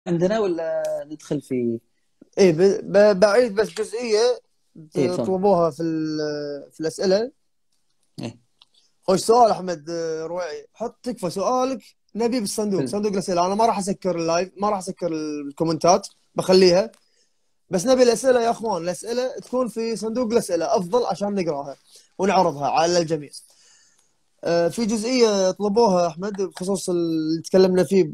عندنا ولا ندخل في؟ ايه بعيد بس جزئيه ايه تفضل. تطلبوها في الاسئله. ايه خوش سؤال احمد رويعي، حط تكفى سؤالك نبي بالصندوق، في صندوق الاسئله. انا ما راح اسكر اللايف، ما راح اسكر الكومنتات، بخليها. بس نبي الاسئله يا اخوان، الاسئله تكون في صندوق الاسئله افضل عشان نقراها ونعرضها على الجميع. في جزئيه طلبوها احمد بخصوص اللي تكلمنا فيه،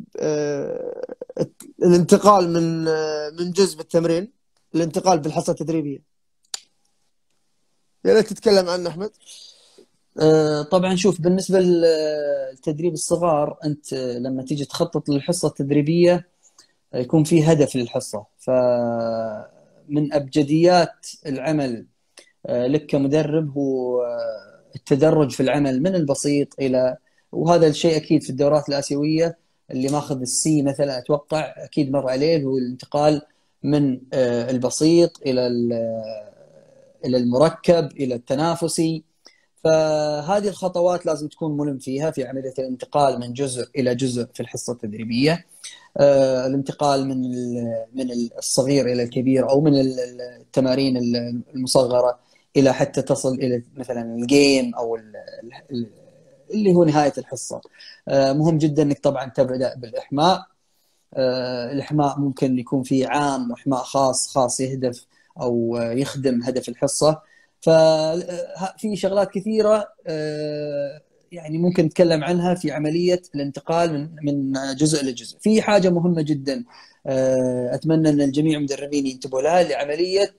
الانتقال من جزء بالتمرين، الانتقال بالحصه التدريبيه. يا ريت تتكلم عنه احمد. طبعا شوف، بالنسبة لتدريب الصغار، أنت لما تيجي تخطط للحصة التدريبية يكون في هدف للحصة. فمن أبجديات العمل لك كمدرب هو التدرج في العمل من البسيط إلى، وهذا الشيء أكيد في الدورات الآسيوية اللي ماخذ السي مثلا أتوقع أكيد مر عليه، هو الانتقال من البسيط إلى المركب إلى التنافسي. فهذه الخطوات لازم تكون ملم فيها في عملية الانتقال من جزء إلى جزء في الحصة التدريبية. الانتقال من الصغير إلى الكبير، أو من التمارين المصغرة إلى حتى تصل إلى مثلا الجيم أو اللي هو نهاية الحصة. مهم جدا أنك طبعا تبدأ بالإحماء. الإحماء ممكن يكون فيه عام وإحماء خاص يهدف أو يخدم هدف الحصة. ففي شغلات كثيرة يعني ممكن نتكلم عنها في عملية الانتقال من جزء لجزء. في حاجة مهمة جدا أتمنى أن الجميع مدربين ينتبهوا لها، لعملية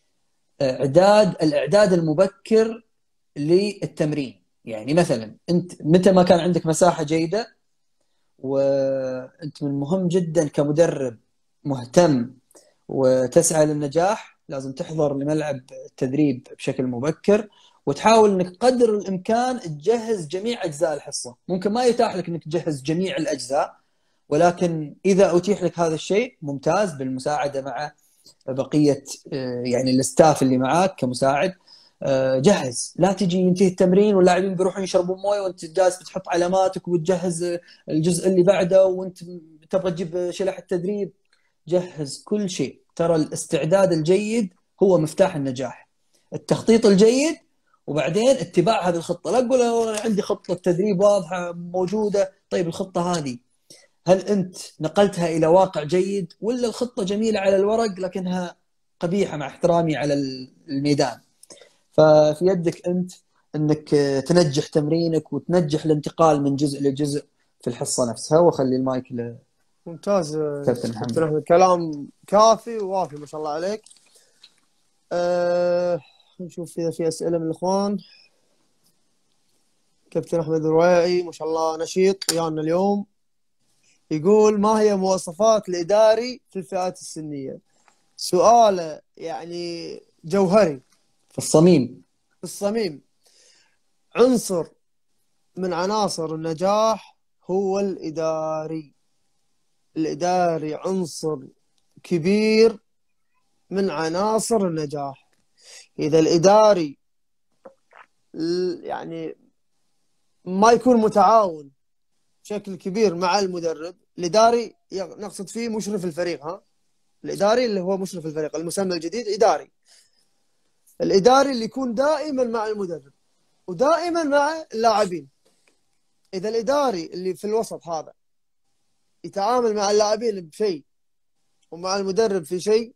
الإعداد المبكر للتمرين. يعني مثلا أنت متى ما كان عندك مساحة جيدة، وانت من المهم جدا كمدرب مهتم وتسعى للنجاح، لازم تحضر لملعب التدريب بشكل مبكر، وتحاول انك قدر الامكان تجهز جميع اجزاء الحصه. ممكن ما يتاح لك انك تجهز جميع الاجزاء، ولكن اذا اتيح لك هذا الشيء ممتاز، بالمساعده مع بقيه يعني الستاف اللي معاك كمساعد. جهز، لا تجي ينتهي التمرين واللاعبين بيروحون يشربون مويه وانت جالس بتحط علاماتك وتجهز الجزء اللي بعده، وانت تبغى تجيب شلح التدريب. جهز كل شيء. ترى الاستعداد الجيد هو مفتاح النجاح. التخطيط الجيد، وبعدين اتباع هذه الخطه. لا تقول أنا عندي خطه تدريب واضحه موجوده، طيب الخطه هذه هل انت نقلتها الى واقع جيد، ولا الخطه جميله على الورق لكنها قبيحه مع احترامي على الميدان؟ ففي يدك انت انك تنجح تمرينك وتنجح الانتقال من جزء لجزء في الحصه نفسها. واخلي المايك ممتاز لكابتن كابتن محمد. احمد، كلام كافي ووافي ما شاء الله عليك. أه نشوف اذا في اسئله من الاخوان. كابتن احمد الرويعي ما شاء الله نشيط ويانا اليوم. يقول: ما هي مواصفات الاداري في الفئات السنيه؟ سؤال يعني جوهري في الصميم. في الصميم. عنصر من عناصر النجاح هو الاداري. الاداري عنصر كبير من عناصر النجاح. اذا الاداري يعني ما يكون متعاون بشكل كبير مع المدرب، الاداري نقصد فيه مشرف الفريق، ها، الاداري اللي هو مشرف الفريق، المسمى الجديد اداري. الاداري اللي يكون دائما مع المدرب ودائما مع اللاعبين. اذا الاداري اللي في الوسط هذا يتعامل مع اللاعبين بشيء ومع المدرب في شيء،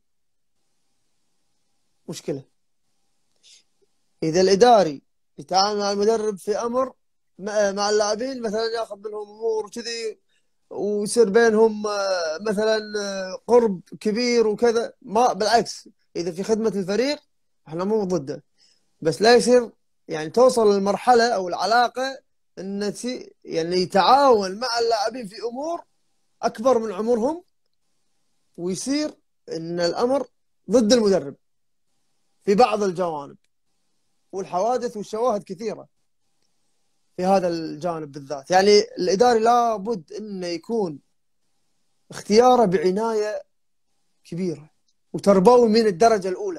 مشكله. اذا الاداري يتعامل مع المدرب في امر، مع اللاعبين مثلا ياخذ منهم امور كذي ويصير بينهم مثلا قرب كبير وكذا، ما بالعكس. اذا في خدمه الفريق احنا مو ضده، بس لا يصير يعني توصل للمرحله او العلاقه ان يعني يتعاون مع اللاعبين في امور اكبر من عمرهم، ويصير ان الامر ضد المدرب في بعض الجوانب. والحوادث والشواهد كثيره في هذا الجانب بالذات. يعني الاداري لابد انه يكون اختياره بعنايه كبيره وتربوي من الدرجه الاولى،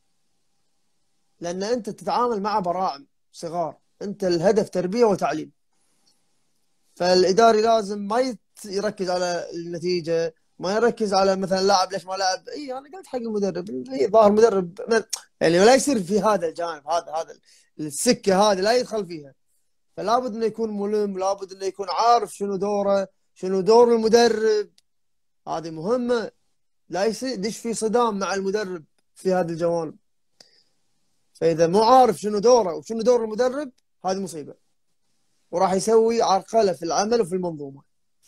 لان انت تتعامل مع براعم صغار، انت الهدف تربيه وتعليم. فالاداري لازم ما يركز على النتيجه ما يركز على مثلا لاعب ليش ما لعب. اي انا قلت حق المدرب، اي ظاهر مدرب يعني لا يصير في هذا الجانب، هذا السكه هذه لا يدخل فيها. فلا بد انه يكون ملم، لابد انه يكون عارف شنو دوره، شنو دور المدرب. هذه مهمه، لا يدش في صدام مع المدرب في هذه الجوانب. فاذا مو عارف شنو دوره وشنو دور المدرب، هذه مصيبه، وراح يسوي عرقله في العمل وفي المنظومه.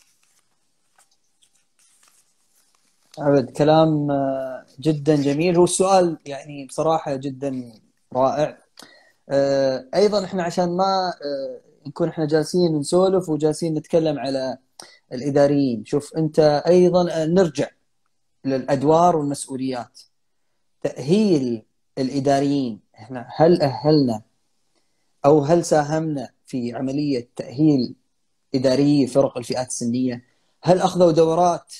عبد كلام جدا جميل. هو السؤال يعني بصراحة جدا رائع. أيضا إحنا عشان ما نكون إحنا جالسين نسولف وجالسين نتكلم على الإداريين، شوف أنت أيضا نرجع للأدوار والمسؤوليات. تأهيل الإداريين، إحنا هل أهلنا أو هل ساهمنا في عملية تأهيل إداري فرق الفئات السنية؟ هل أخذوا دورات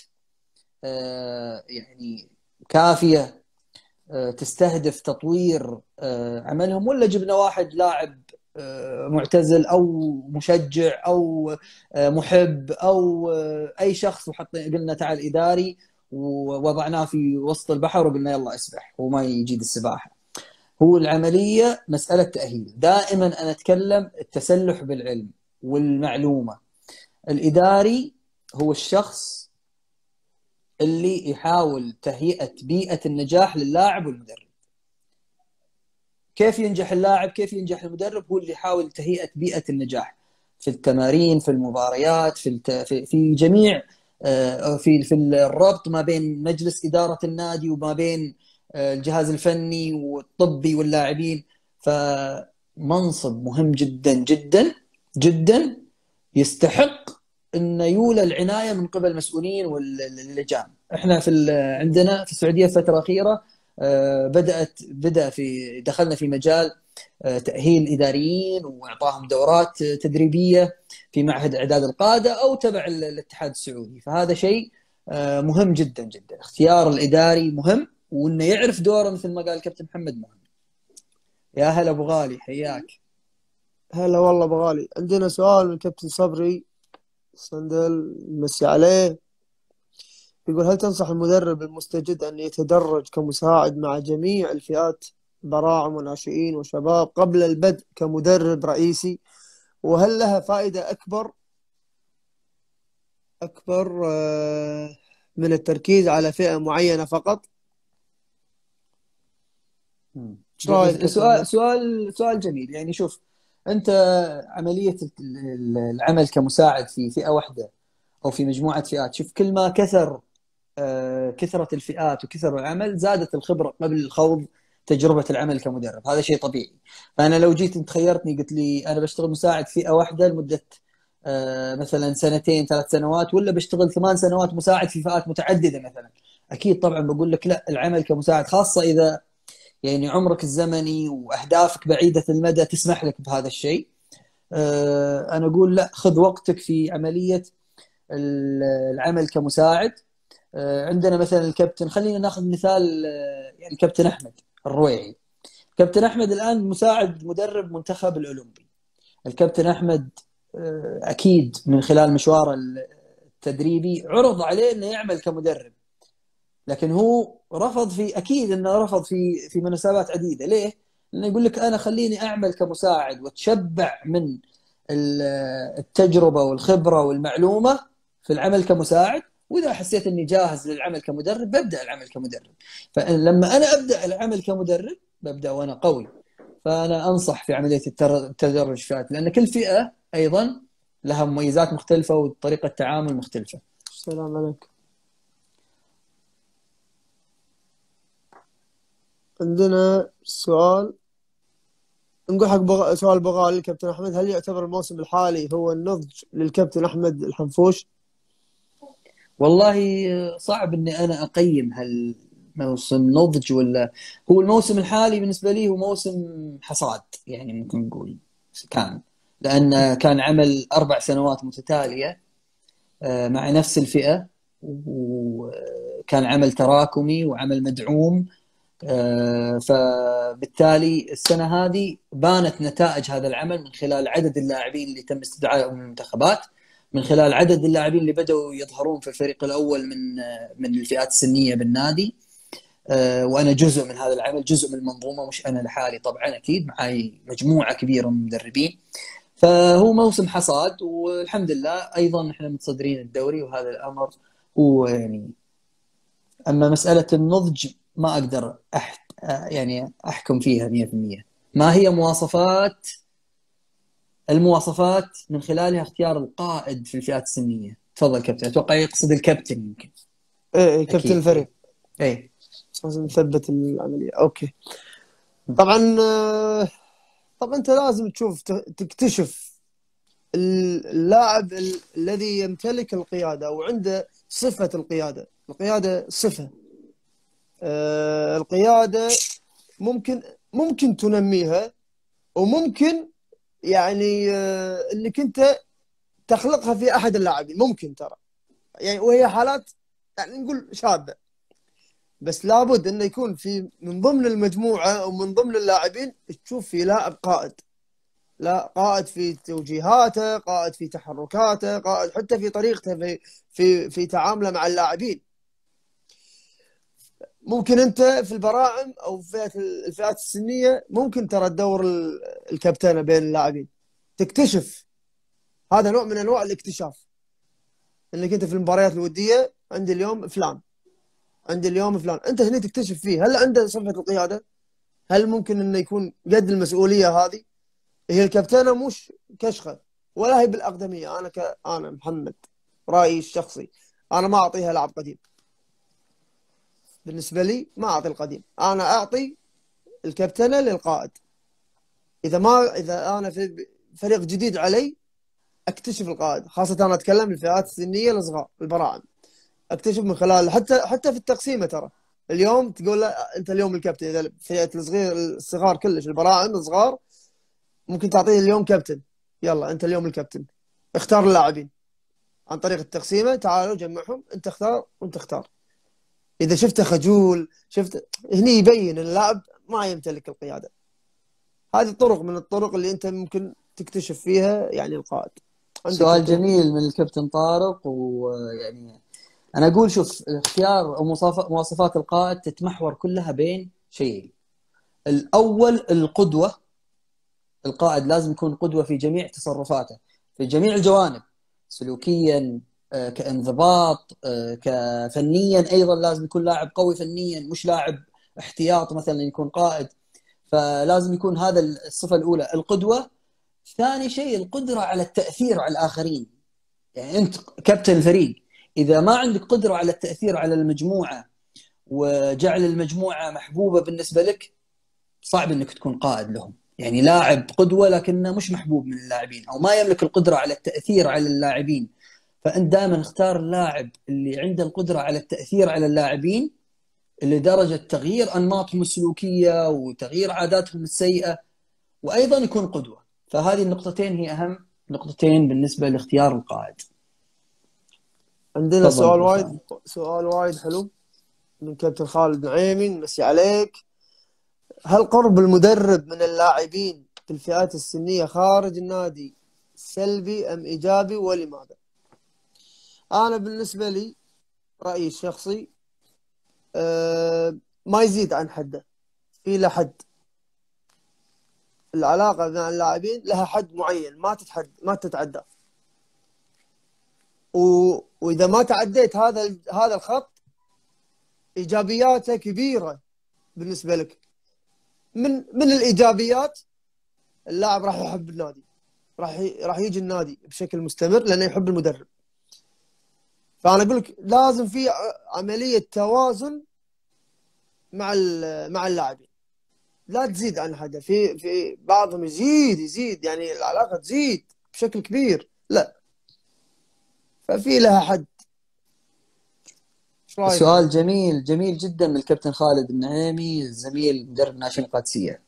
يعني كافية تستهدف تطوير عملهم، ولا جبنا واحد لاعب معتزل أو مشجع أو محب أو أي شخص قلنا تعال إداري ووضعناه في وسط البحر وقلنا يلا اسبح وما يجيد السباحة؟ هو العملية مسألة تأهيل. دائما أنا أتكلم التسلح بالعلم والمعلومة. الإداري هو الشخص اللي يحاول تهيئة بيئة النجاح للاعب والمدرب. كيف ينجح اللاعب، كيف ينجح المدرب؟ هو اللي يحاول تهيئة بيئة النجاح في التمارين، في المباريات، في جميع في الربط ما بين مجلس إدارة النادي وما بين الجهاز الفني والطبي واللاعبين. فمنصب مهم جدا جدا جدا، يستحق أن يولى العناية من قبل المسؤولين واللجان. احنا عندنا في السعودية الفترة الأخيرة دخلنا في مجال تأهيل إداريين وإعطاهم دورات تدريبية في معهد إعداد القادة أو تبع الاتحاد السعودي. فهذا شيء مهم جدا جدا. اختيار الإداري مهم، وإنه يعرف دوره مثل ما قال الكابتن محمد مهم. يا هلا أبو غالي، حياك. هلا والله ابو غالي. عندنا سؤال من كابتن صبري صندل، مسي عليه. يقول هل تنصح المدرب المستجد أن يتدرج كمساعد مع جميع الفئات، براعم وناشئين وشباب، قبل البدء كمدرب رئيسي؟ وهل لها فائدة أكبر من التركيز على فئة معينة فقط؟ ايش رايك؟ سؤال جميل. يعني شوف انت، عمليه العمل كمساعد في فئه واحده او في مجموعه فئات، شوف كل ما كثرت الفئات وكثر العمل، زادت الخبره قبل الخوض تجربه العمل كمدرب. هذا شيء طبيعي. فانا لو جيت انت خيرتني قلت لي انا بشتغل مساعد فئه واحده لمده مثلا 2 3 سنوات، ولا بشتغل 8 سنوات مساعد في فئات متعدده مثلا، اكيد طبعا بقول لك لا، العمل كمساعد، خاصه اذا يعني عمرك الزمني وأهدافك بعيدة المدى تسمح لك بهذا الشيء. أنا أقول لا، خذ وقتك في عملية العمل كمساعد. عندنا مثلا الكابتن، خلينا ناخذ مثال يعني الكابتن أحمد الرويعي. كابتن أحمد الآن مساعد مدرب منتخب الأولمبي. الكابتن أحمد أكيد من خلال مشواره التدريبي عرض عليه أنه يعمل كمدرب، لكن هو اكيد انه رفض في مناسبات عديده. ليه؟ لانه يقول لك انا خليني اعمل كمساعد واتشبع من التجربه والخبره والمعلومه في العمل كمساعد، واذا حسيت اني جاهز للعمل كمدرب ببدا العمل كمدرب. فلما انا ابدا العمل كمدرب ببدا وانا قوي. فانا انصح في عمليه التدرج فئات، لان كل فئه ايضا لها مميزات مختلفه وطريقه تعامل مختلفه. السلام عليكم. عندنا سؤال، نقول حق سؤال بغالي الكابتن أحمد: هل يعتبر الموسم الحالي هو النضج للكابتن أحمد الحنفوش؟ والله صعب اني انا اقيم هل موسم نضج ولا. هو الموسم الحالي بالنسبه لي هو موسم حصاد، يعني ممكن نقول لان كان عمل 4 سنوات متتاليه مع نفس الفئه، وكان عمل تراكمي وعمل مدعوم. فبالتالي السنه هذه بانت نتائج هذا العمل من خلال عدد اللاعبين اللي تم استدعائهم من المنتخبات. من خلال عدد اللاعبين اللي بدأوا يظهرون في الفريق الأول من الفئات السنية بالنادي. وأنا جزء من هذا العمل، جزء من المنظومة، مش أنا لحالي طبعا، أكيد معي مجموعة كبيرة من المدربين. فهو موسم حصاد، والحمد لله أيضا إحنا متصدرين الدوري، وهذا الأمر هو يعني. أما مسألة النضج ما أقدر يعني أحكم فيها 100%. ما هي المواصفات من خلالها اختيار القائد في الفئات السنية؟ تفضل كابتن، أتوقع يقصد الكابتن يمكن. ايه كابتن أكيد. الفريق، إيه. لازم نثبت العملية. اوكي. طبعا طبعا انت لازم تشوف تكتشف اللاعب الذي يمتلك القيادة او عنده صفة القيادة. القيادة صفة، القيادة ممكن تنميها، وممكن يعني انك انت تخلقها في احد اللاعبين، ممكن ترى يعني، وهي حالات يعني نقول شاذة. بس لابد انه يكون في من ضمن المجموعة او من ضمن اللاعبين تشوف في لاعب قائد. لا، قائد في توجيهاته، قائد في تحركاته، قائد حتى في طريقته في تعامله مع اللاعبين. ممكن انت في البراعم او في الفئات السنيه ممكن ترى تدور الكابتنه بين اللاعبين، تكتشف. هذا نوع من انواع الاكتشاف، انك انت في المباريات الوديه عندي اليوم فلان، عندي اليوم فلان، انت هنا تكتشف فيه هل عنده صفه القياده، هل ممكن انه يكون قد المسؤوليه هذه. هي الكابتنه مش كشخه ولا هي بالاقدميه. انا محمد رايي الشخصي، انا ما اعطيها لاعب قديم. بالنسبه لي ما اعطي القديم، انا اعطي الكابتنه للقائد. اذا انا في فريق جديد علي اكتشف القائد، خاصه انا اتكلم الفئات السنيه الصغار البراعم. اكتشف من خلال حتى في التقسيمه ترى. اليوم تقول لا انت اليوم الكابتن، اذا فئه الصغار كلش البراعم الصغار ممكن تعطيه اليوم كابتن. يلا انت اليوم الكابتن، اختار اللاعبين عن طريق التقسيمه، تعالوا جمعهم، انت اختار وانت اختار. اذا شفته خجول، هني يبين اللاعب ما يمتلك القياده. هذه الطرق من الطرق اللي انت ممكن تكتشف فيها يعني القائد. عندك سؤال الطرق. جميل من الكابتن طارق. ويعني أنا أقول شوف، اختيار أو مواصفات القائد تتمحور كلها بين شيئين. الأول القدوة. القائد لازم يكون قدوة في جميع تصرفاته، في جميع الجوانب، سلوكيا، كانضباط، كفنيا. أيضا لازم يكون لاعب قوي فنيا، مش لاعب احتياط مثلا يكون قائد. فلازم يكون هذا الصفة الأولى، القدوة. ثاني شيء القدرة على التأثير على الآخرين. يعني أنت كابتن الفريق، إذا ما عندك قدرة على التأثير على المجموعة وجعل المجموعة محبوبة بالنسبة لك، صعب أنك تكون قائد لهم. يعني لاعب قدوة لكنه مش محبوب من اللاعبين، أو ما يملك القدرة على التأثير على اللاعبين. فأنت دائما اختار اللاعب اللي عنده القدرة على التأثير على اللاعبين لدرجة تغيير أنماطهم السلوكية وتغيير عاداتهم السيئة، وأيضا يكون قدوة. فهذه النقطتين هي أهم نقطتين بالنسبة لاختيار القائد. عندنا تفضل أبو خالد. سؤال وايد حلو من كابتن خالد نعيمي، نمسي عليك. هل قرب المدرب من اللاعبين في الفئات السنية خارج النادي سلبي أم إيجابي، ولماذا؟ أنا بالنسبة لي رأيي الشخصي ما يزيد عن حده، في له حد. العلاقة مع اللاعبين لها حد معين ما تتعدى. وإذا ما تعديت هذا الخط إيجابياته كبيرة بالنسبة لك. من الإيجابيات اللاعب راح يحب النادي، راح يجي النادي بشكل مستمر لأنه يحب المدرب. فأنا أقول لك لازم في عملية توازن مع اللاعبين، لا تزيد عن حدا. في بعضهم يزيد يعني العلاقة تزيد بشكل كبير، لا، ففي لها حد. ايش رايك انت؟ سؤال جميل جميل جدا من الكابتن خالد النعيمي، الزميل مدرب ناشئين القادسية.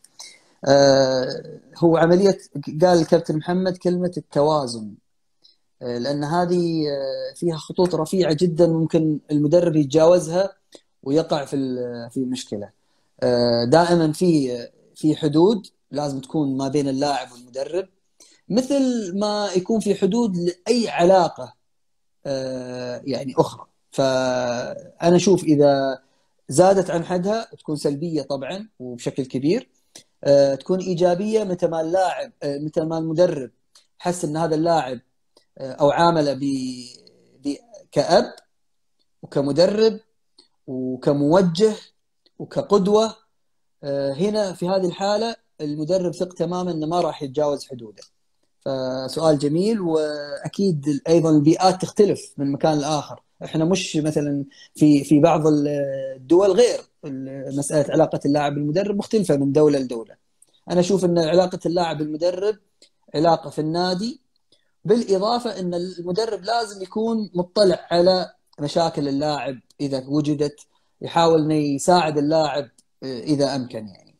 هو عملية، قال الكابتن محمد كلمة التوازن، لأن هذه فيها خطوط رفيعة جدا ممكن المدرب يتجاوزها ويقع في مشكلة. دائما في حدود لازم تكون ما بين اللاعب والمدرب. مثل ما يكون في حدود لأي علاقة يعني أخرى. فأنا أشوف إذا زادت عن حدها تكون سلبية طبعا وبشكل كبير. تكون إيجابية متى ما اللاعب متى ما المدرب حس أن هذا اللاعب أو عامله كأب وكمدرب وكموجه وكقدوة. هنا في هذه الحالة المدرب ثق تماما أنه ما راح يتجاوز حدوده. فسؤال جميل. وأكيد أيضا البيئات تختلف من مكان لآخر. احنا مش مثلا في بعض الدول غير مسألة علاقة اللاعب بالمدرب مختلفة من دولة لدولة. أنا أشوف أن علاقة اللاعب بالمدرب علاقة في النادي، بالإضافة أن المدرب لازم يكون مطلع على مشاكل اللاعب إذا وجدت، يحاول أن يساعد اللاعب إذا أمكن يعني.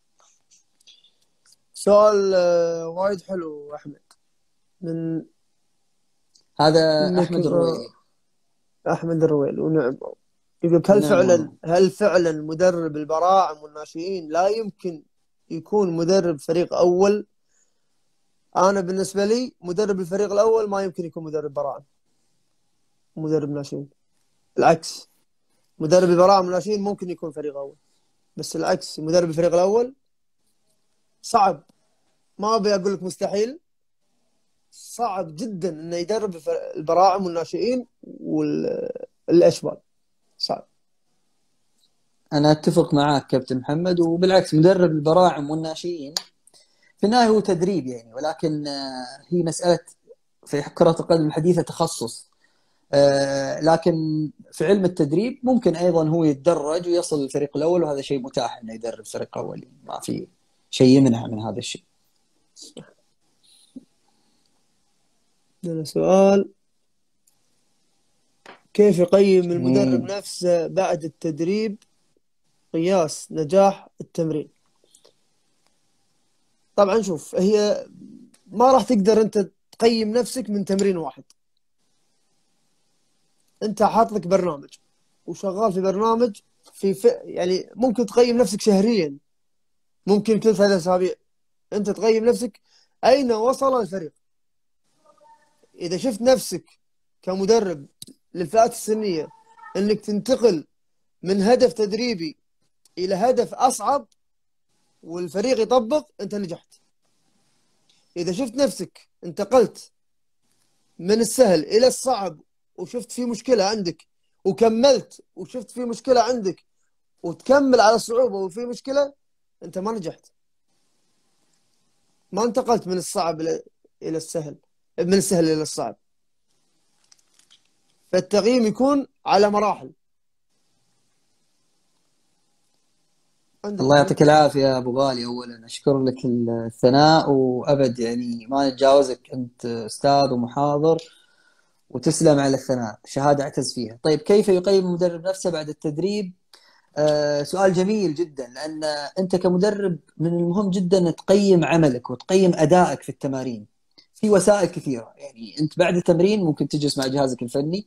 سؤال وايد حلو أحمد. من هذا منك أحمد الرويلي. أحمد الرويل، ونعم. يقول نعم. هل فعلا مدرب البراعم والناشئين لا يمكن يكون مدرب فريق أول؟ أنا بالنسبة لي مدرب الفريق الأول ما يمكن يكون مدرب براعم ومدرب ناشئين. العكس، مدرب البراعم والناشئين ممكن يكون فريق أول، بس العكس مدرب الفريق الأول صعب. ما أبي أقول لك مستحيل، صعب جدا إنه يدرب البراعم والناشئين والأشبال. صعب. أنا أتفق معك كابتن محمد. وبالعكس مدرب البراعم والناشئين في النهاية هو تدريب يعني، ولكن هي مسألة في كرة القدم الحديثة تخصص. لكن في علم التدريب ممكن أيضا هو يتدرج ويصل للفريق الأول، وهذا شيء متاح إنه يدرب فريق أول، ما في شيء يمنع من هذا الشيء. عندنا سؤال: كيف يقيم المدرب نفسه بعد التدريب؟ قياس نجاح التمرين. طبعا شوف، هي ما راح تقدر انت تقيم نفسك من تمرين واحد. انت حاط لك برنامج وشغال في برنامج يعني ممكن تقيم نفسك شهريا، ممكن كل 3 أسابيع انت تقيم نفسك اين وصل الفريق. اذا شفت نفسك كمدرب للفئات السنية انك تنتقل من هدف تدريبي الى هدف اصعب والفريق يطبق، انت نجحت. اذا شفت نفسك انتقلت من السهل الى الصعب وشفت في مشكلة عندك وكملت، وشفت في مشكلة عندك وتكمل على الصعوبة وفي مشكلة، انت ما نجحت. ما انتقلت من الصعب الى السهل، من السهل الى الصعب. فالتقييم يكون على مراحل. الله يعطيك العافية يا أبو غالي. أولا أشكر لك الثناء، وأبد يعني ما نتجاوزك، أنت أستاذ ومحاضر، وتسلم على الثناء، شهادة أعتز فيها. طيب، كيف يقيم المدرب نفسه بعد التدريب؟ سؤال جميل جدا، لأن أنت كمدرب من المهم جدا تقيم عملك وتقيم أدائك في التمارين. في وسائل كثيرة يعني. أنت بعد التمرين ممكن تجلس مع جهازك الفني،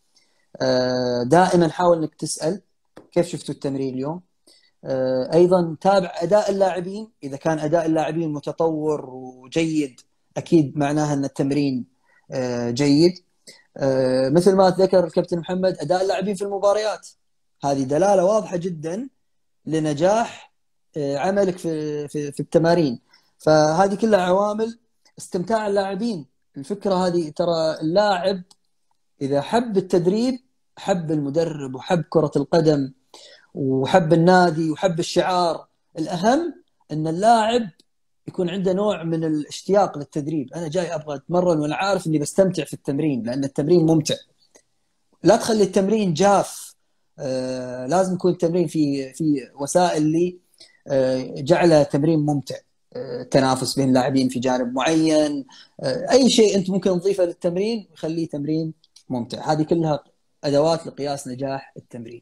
دائما حاول أنك تسأل كيف شفتوا التمرين اليوم. أيضا تابع أداء اللاعبين، إذا كان أداء اللاعبين متطور وجيد أكيد معناها أن التمرين جيد. مثل ما ذكر الكابتن محمد، أداء اللاعبين في المباريات هذه دلالة واضحة جدا لنجاح عملك في التمارين. فهذه كلها عوامل. استمتاع اللاعبين، الفكرة هذه ترى اللاعب إذا حب التدريب حب المدرب وحب كرة القدم وحب النادي وحب الشعار. الأهم أن اللاعب يكون عنده نوع من الاشتياق للتدريب. أنا جاي أبغى أتمرن وأنا عارف أني بستمتع في التمرين، لأن التمرين ممتع. لا تخلي التمرين جاف. لازم يكون التمرين في وسائل اللي جعله تمرين ممتع. تنافس بين اللاعبين في جانب معين، أي شيء أنت ممكن تضيفه للتمرين يخليه تمرين ممتع. هذه كلها أدوات لقياس نجاح التمرين.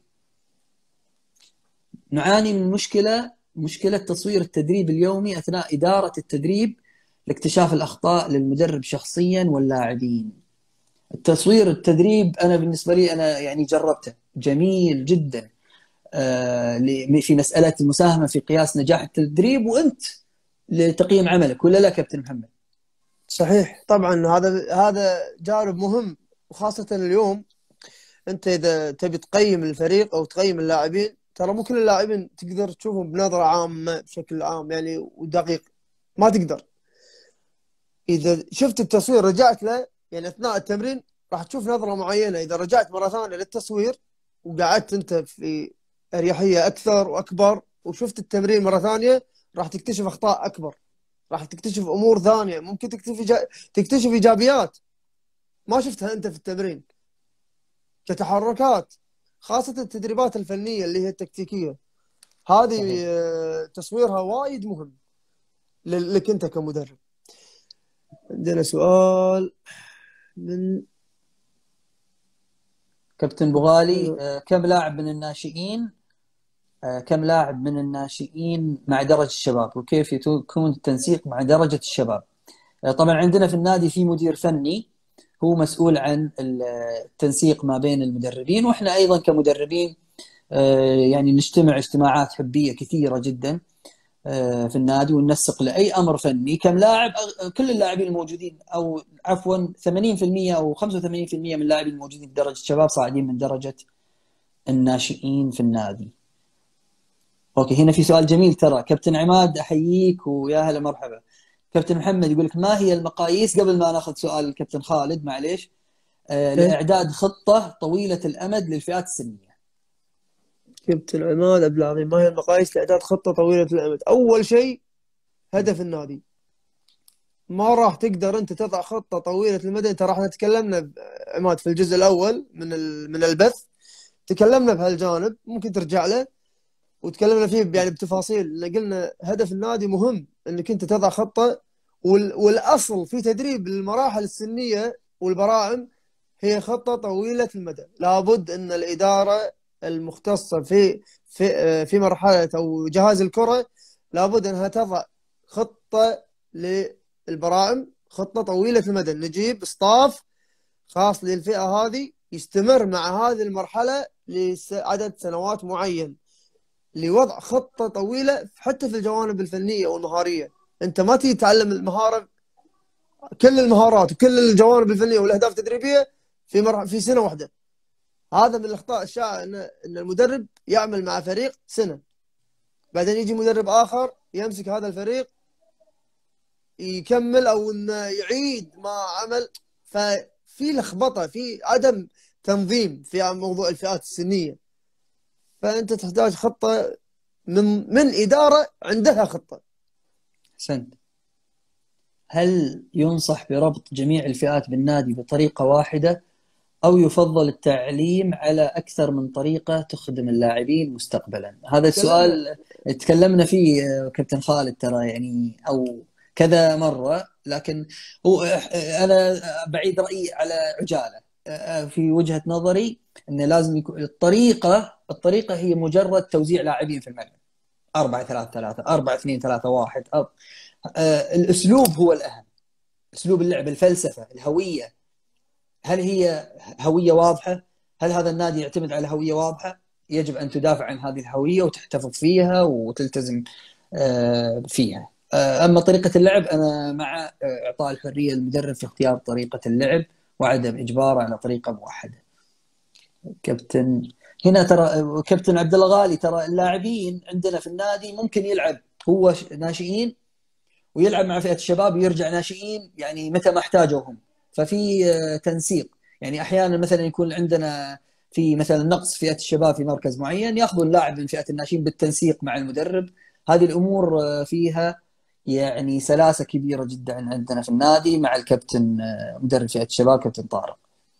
نعاني من مشكلة تصوير التدريب اليومي أثناء إدارة التدريب لاكتشاف الأخطاء للمدرب شخصيا واللاعبين. التصوير التدريب أنا بالنسبة لي أنا يعني جربته، جميل جدا في مسألة المساهمة في قياس نجاح التدريب وأنت لتقييم عملك، ولا لا كابتن محمد؟ صحيح طبعا، هذا جانب مهم، وخاصة اليوم. انت اذا تبي تقيم الفريق او تقيم اللاعبين، ترى مو كل اللاعبين تقدر تشوفهم بنظرة عامة بشكل عام يعني ودقيق، ما تقدر. اذا شفت التصوير رجعت له يعني اثناء التمرين، راح تشوف نظرة معينة. اذا رجعت مرة ثانية للتصوير وقعدت انت في اريحية اكثر واكبر وشفت التمرين مرة ثانية، راح تكتشف اخطاء اكبر، راح تكتشف امور ثانية، ممكن تكتشف ايجابيات ما شفتها انت في التمرين كتحركات. خاصة التدريبات الفنية اللي هي التكتيكية، هذه صحيح. تصويرها وايد مهم لك انت كمدرب. عندنا سؤال من كابتن بغالي، كم لاعب من الناشئين مع درجة الشباب، وكيف يكون التنسيق مع درجة الشباب؟ طبعا عندنا في النادي في مدير فني هو مسؤول عن التنسيق ما بين المدربين، واحنا ايضا كمدربين يعني نجتمع اجتماعات حبية كثيرة جدا في النادي، وننسق لأي أمر فني كم لاعب. كل اللاعبين الموجودين، أو عفوا 80% أو 85% من اللاعبين الموجودين في درجة الشباب صاعدين من درجة الناشئين في النادي. اوكي، هنا في سؤال جميل ترى كابتن عماد، احييك ويا هلا مرحبا. كابتن محمد يقول لك ما هي المقاييس، قبل ما ناخذ سؤال الكابتن خالد معليش، إيه؟ لاعداد خطه طويله الامد للفئات السنيه. كابتن عماد عبد العظيم، ما هي المقاييس لاعداد خطة طويلة الامد؟ اول شيء هدف النادي. ما راح تقدر انت تضع خطة طويلة المدى. انت راح تكلمنا عماد في الجزء الاول من البث، تكلمنا بهالجانب، ممكن ترجع له وتكلمنا فيه يعني بتفاصيل. قلنا هدف النادي مهم انك انت تضع خطة، والاصل في تدريب المراحل السنية والبراعم هي خطة طويلة المدى. لابد ان الإدارة المختصة في مرحلة او جهاز الكرة لابد انها تضع خطة للبراعم، خطة طويلة المدى. نجيب ستاف خاص للفئة هذه يستمر مع هذه المرحلة لعدد سنوات معين، لوضع خطة طويلة حتى في الجوانب الفنية والمهارية. انت ما تيجي تتعلم المهارة، كل المهارات وكل الجوانب الفنية والاهداف التدريبية في سنة واحدة. هذا من الاخطاء الشائعة، ان المدرب يعمل مع فريق سنة، بعدين يجي مدرب اخر يمسك هذا الفريق يكمل، او انه يعيد ما عمل. ففي لخبطة، في عدم تنظيم في موضوع الفئات السنية. فانت تحتاج خطة من إدارة عندها خطة. احسنت. هل ينصح بربط جميع الفئات بالنادي بطريقه واحده، او يفضل التعليم على اكثر من طريقه تخدم اللاعبين مستقبلا؟ هذا تكلمنا السؤال تكلمنا فيه كابتن خالد ترى، يعني او كذا مره، لكن هو انا بعيد رايي على عجاله. في وجهه نظري ان لازم يكون الطريقه هي مجرد توزيع لاعبين في الملعب، 4-3-3، 4-2-3-1. الاسلوب هو الاهم، اسلوب اللعب، الفلسفه، الهويه. هل هي هوية واضحة؟ هل هذا النادي يعتمد على هوية واضحة؟ يجب أن تدافع عن هذه الهوية وتحتفظ فيها وتلتزم فيها. أما طريقة اللعب، أنا مع إعطاء الحرية للمدرب في اختيار طريقة اللعب وعدم إجباره على طريقة موحدة. كابتن هنا ترى كابتن عبد الله غالي، ترى اللاعبين عندنا في النادي ممكن يلعب هو ناشئين ويلعب مع فئة الشباب ويرجع ناشئين، يعني متى ما احتاجوهم. ففي تنسيق، يعني احيانا مثلا يكون عندنا في مثلا نقص فئة الشباب في مركز معين، ياخذوا اللاعب من فئة الناشئين بالتنسيق مع المدرب. هذه الامور فيها يعني سلاسة كبيرة جدا عندنا في النادي مع الكابتن مدرب فئة الشباب كابتن طارق.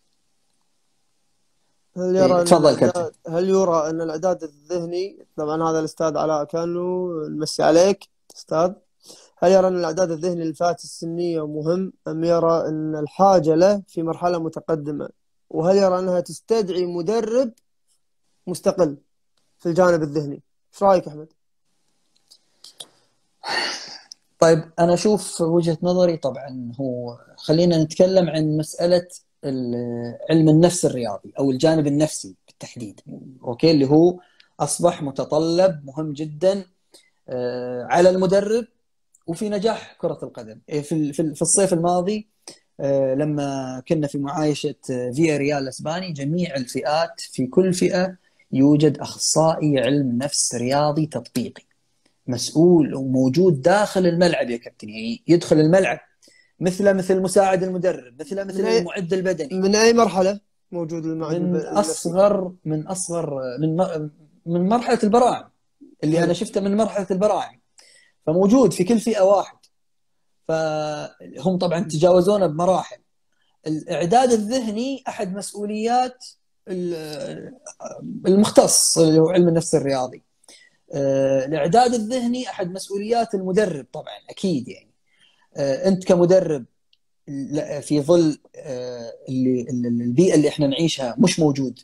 تفضل كابتن. هل يرى ان الاعداد الذهني، طبعا هذا الاستاذ علاء كانوا نمسي عليك استاذ، هل يرى ان الاعداد الذهني للفئات السنيه مهم، ام يرى ان الحاجه له في مرحله متقدمه؟ وهل يرى انها تستدعي مدرب مستقل في الجانب الذهني؟ ايش رايك احمد؟ طيب أنا أشوف وجهة نظري، طبعا هو خلينا نتكلم عن مسألة علم النفس الرياضي أو الجانب النفسي بالتحديد، أوكي، اللي هو أصبح متطلب مهم جدا على المدرب وفي نجاح كرة القدم. في الصيف الماضي لما كنا في معايشة فيا ريال الاسباني، جميع الفئات في كل فئة يوجد اخصائي علم نفس رياضي تطبيقي مسؤول وموجود داخل الملعب يا كابتن، يعني يدخل الملعب مثل مساعد المدرب، مثل من أي المعد البدني. من أي مرحلة موجود المعد من النفسي؟ اصغر من اصغر من من مرحله البراعم، اللي انا حلو. شفته من مرحله البراعم، فموجود في كل فئه واحد. فهم طبعا تجاوزونا بمراحل. الاعداد الذهني احد مسؤوليات المختص اللي هو علم النفس الرياضي. الاعداد الذهني احد مسؤوليات المدرب طبعا اكيد يعني. انت كمدرب في ظل البيئه اللي احنا نعيشها مش موجود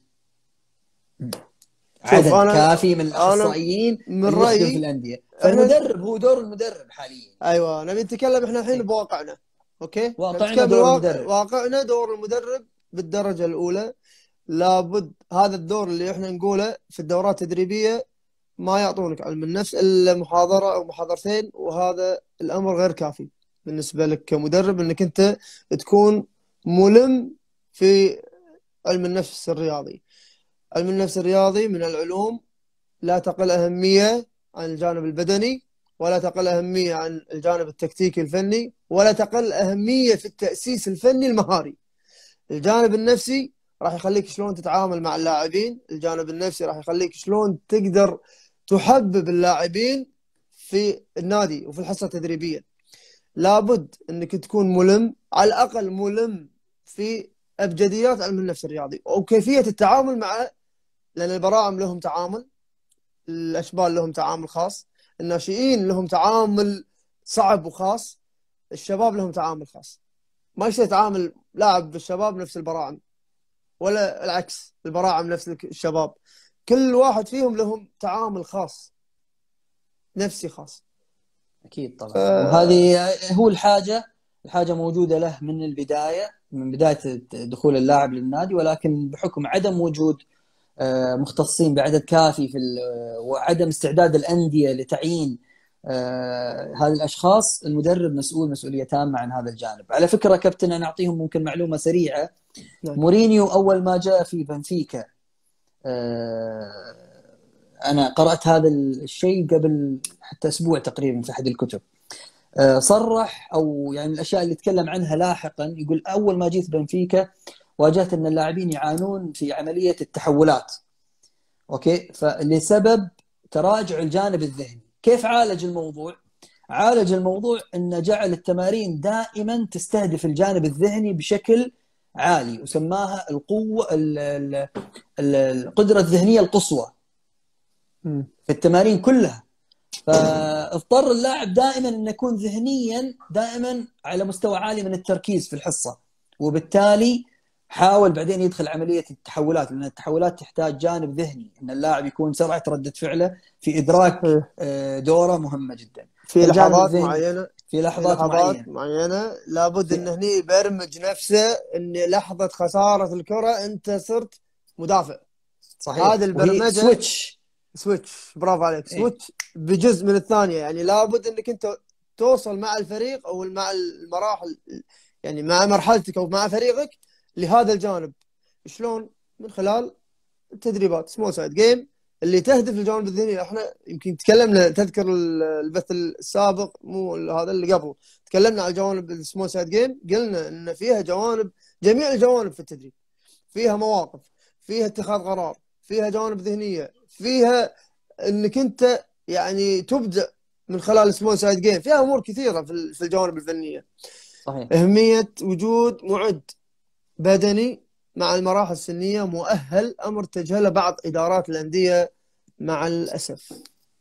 شوف، عدد كافي من أنا الاخصائيين من اللي يخدم في رأيي الانديه، إحنا، فالمدرب هو دور المدرب حاليا. أيوة، نبي نتكلم إحنا الحين إيه. بواقعنا. أوكي، نبي واقعنا نتكلم دور المدرب. واقعنا دور المدرب بالدرجة الأولى. لابد هذا الدور اللي إحنا نقوله في الدورات التدريبية ما يعطونك علم النفس إلا محاضرة أو محاضرتين، وهذا الأمر غير كافي بالنسبة لك كمدرب إنك أنت تكون ملم في علم النفس الرياضي. علم النفس الرياضي من العلوم لا تقل أهمية عن الجانب البدني، ولا تقل أهمية عن الجانب التكتيكي الفني، ولا تقل أهمية في التأسيس الفني المهاري. الجانب النفسي راح يخليك شلون تتعامل مع اللاعبين، الجانب النفسي راح يخليك شلون تقدر تحبب اللاعبين في النادي وفي الحصة التدريبية. لابد انك تكون ملم، على الاقل ملم في ابجديات علم النفس الرياضي وكيفية التعامل مع، لان البراعم لهم تعامل، الاشبال لهم تعامل خاص، الناشئين لهم تعامل صعب وخاص، الشباب لهم تعامل خاص. ما يصير يتعامل لاعب بالشباب نفس البراعم، ولا العكس، البراعم نفس الشباب. كل واحد فيهم لهم تعامل خاص، نفسي خاص. اكيد طبعا، ف... وهذه هو الحاجه موجوده له من البدايه، من بدايه دخول اللاعب للنادي، ولكن بحكم عدم وجود مختصين بعدد كافي وعدم استعداد الأندية لتعيين هذه الأشخاص، المدرب مسؤولية تامة عن هذا الجانب. على فكرة كابتن، أنا أعطيهم ممكن معلومة سريعة. نعم. مورينيو أول ما جاء في بنفيكا، آه، أنا قرأت هذا الشيء قبل حتى أسبوع تقريبا في أحد الكتب. صرح، أو يعني من الأشياء اللي تكلم عنها لاحقا، يقول أول ما جيت بنفيكا واجهت أن اللاعبين يعانون في عملية التحولات، اوكي، فلسبب تراجع الجانب الذهني. كيف عالج الموضوع؟ عالج الموضوع ان جعل التمارين دائما تستهدف الجانب الذهني بشكل عالي، وسماها القدرة الذهنية القصوى في التمارين كلها. فاضطر اللاعب دائما ان يكون ذهنيا دائما على مستوى عالي من التركيز في الحصة، وبالتالي حاول بعدين يدخل عملية التحولات، لأن التحولات تحتاج جانب ذهني، أن اللاعب يكون سرعة ردة فعله في إدراك صحيح. دوره مهمة جدا. في فالجانب لحظات الذهني معينة، في في لحظات لحظات معينة معينة لابد في ان هني يبرمج نفسه ان لحظة خسارة الكرة انت صرت مدافع. هذه صحيح، وهي البرمجة سويتش. سويتش، برافو عليك، إيه. سويتش بجزء من الثانية. يعني لابد انك انت توصل مع الفريق او مع المراحل، يعني مع مرحلتك او مع فريقك لهذا الجانب. شلون؟ من خلال التدريبات، سمول سايد جيم اللي تهدف للجانب الذهني. احنا يمكن تكلمنا، تذكر البث السابق، مو هذا اللي قبل، تكلمنا على جوانب السمول سايد جيم، قلنا ان فيها جوانب، جميع الجوانب في التدريب، فيها مواقف، فيها اتخاذ قرار، فيها جوانب ذهنية، فيها انك انت يعني تبدع من خلال السمول سايد جيم، فيها امور كثيرة في الجوانب الفنية. صحيح. أهمية وجود معد بدني مع المراحل السنية مؤهل، أمر تجهله بعض إدارات الأندية مع الأسف.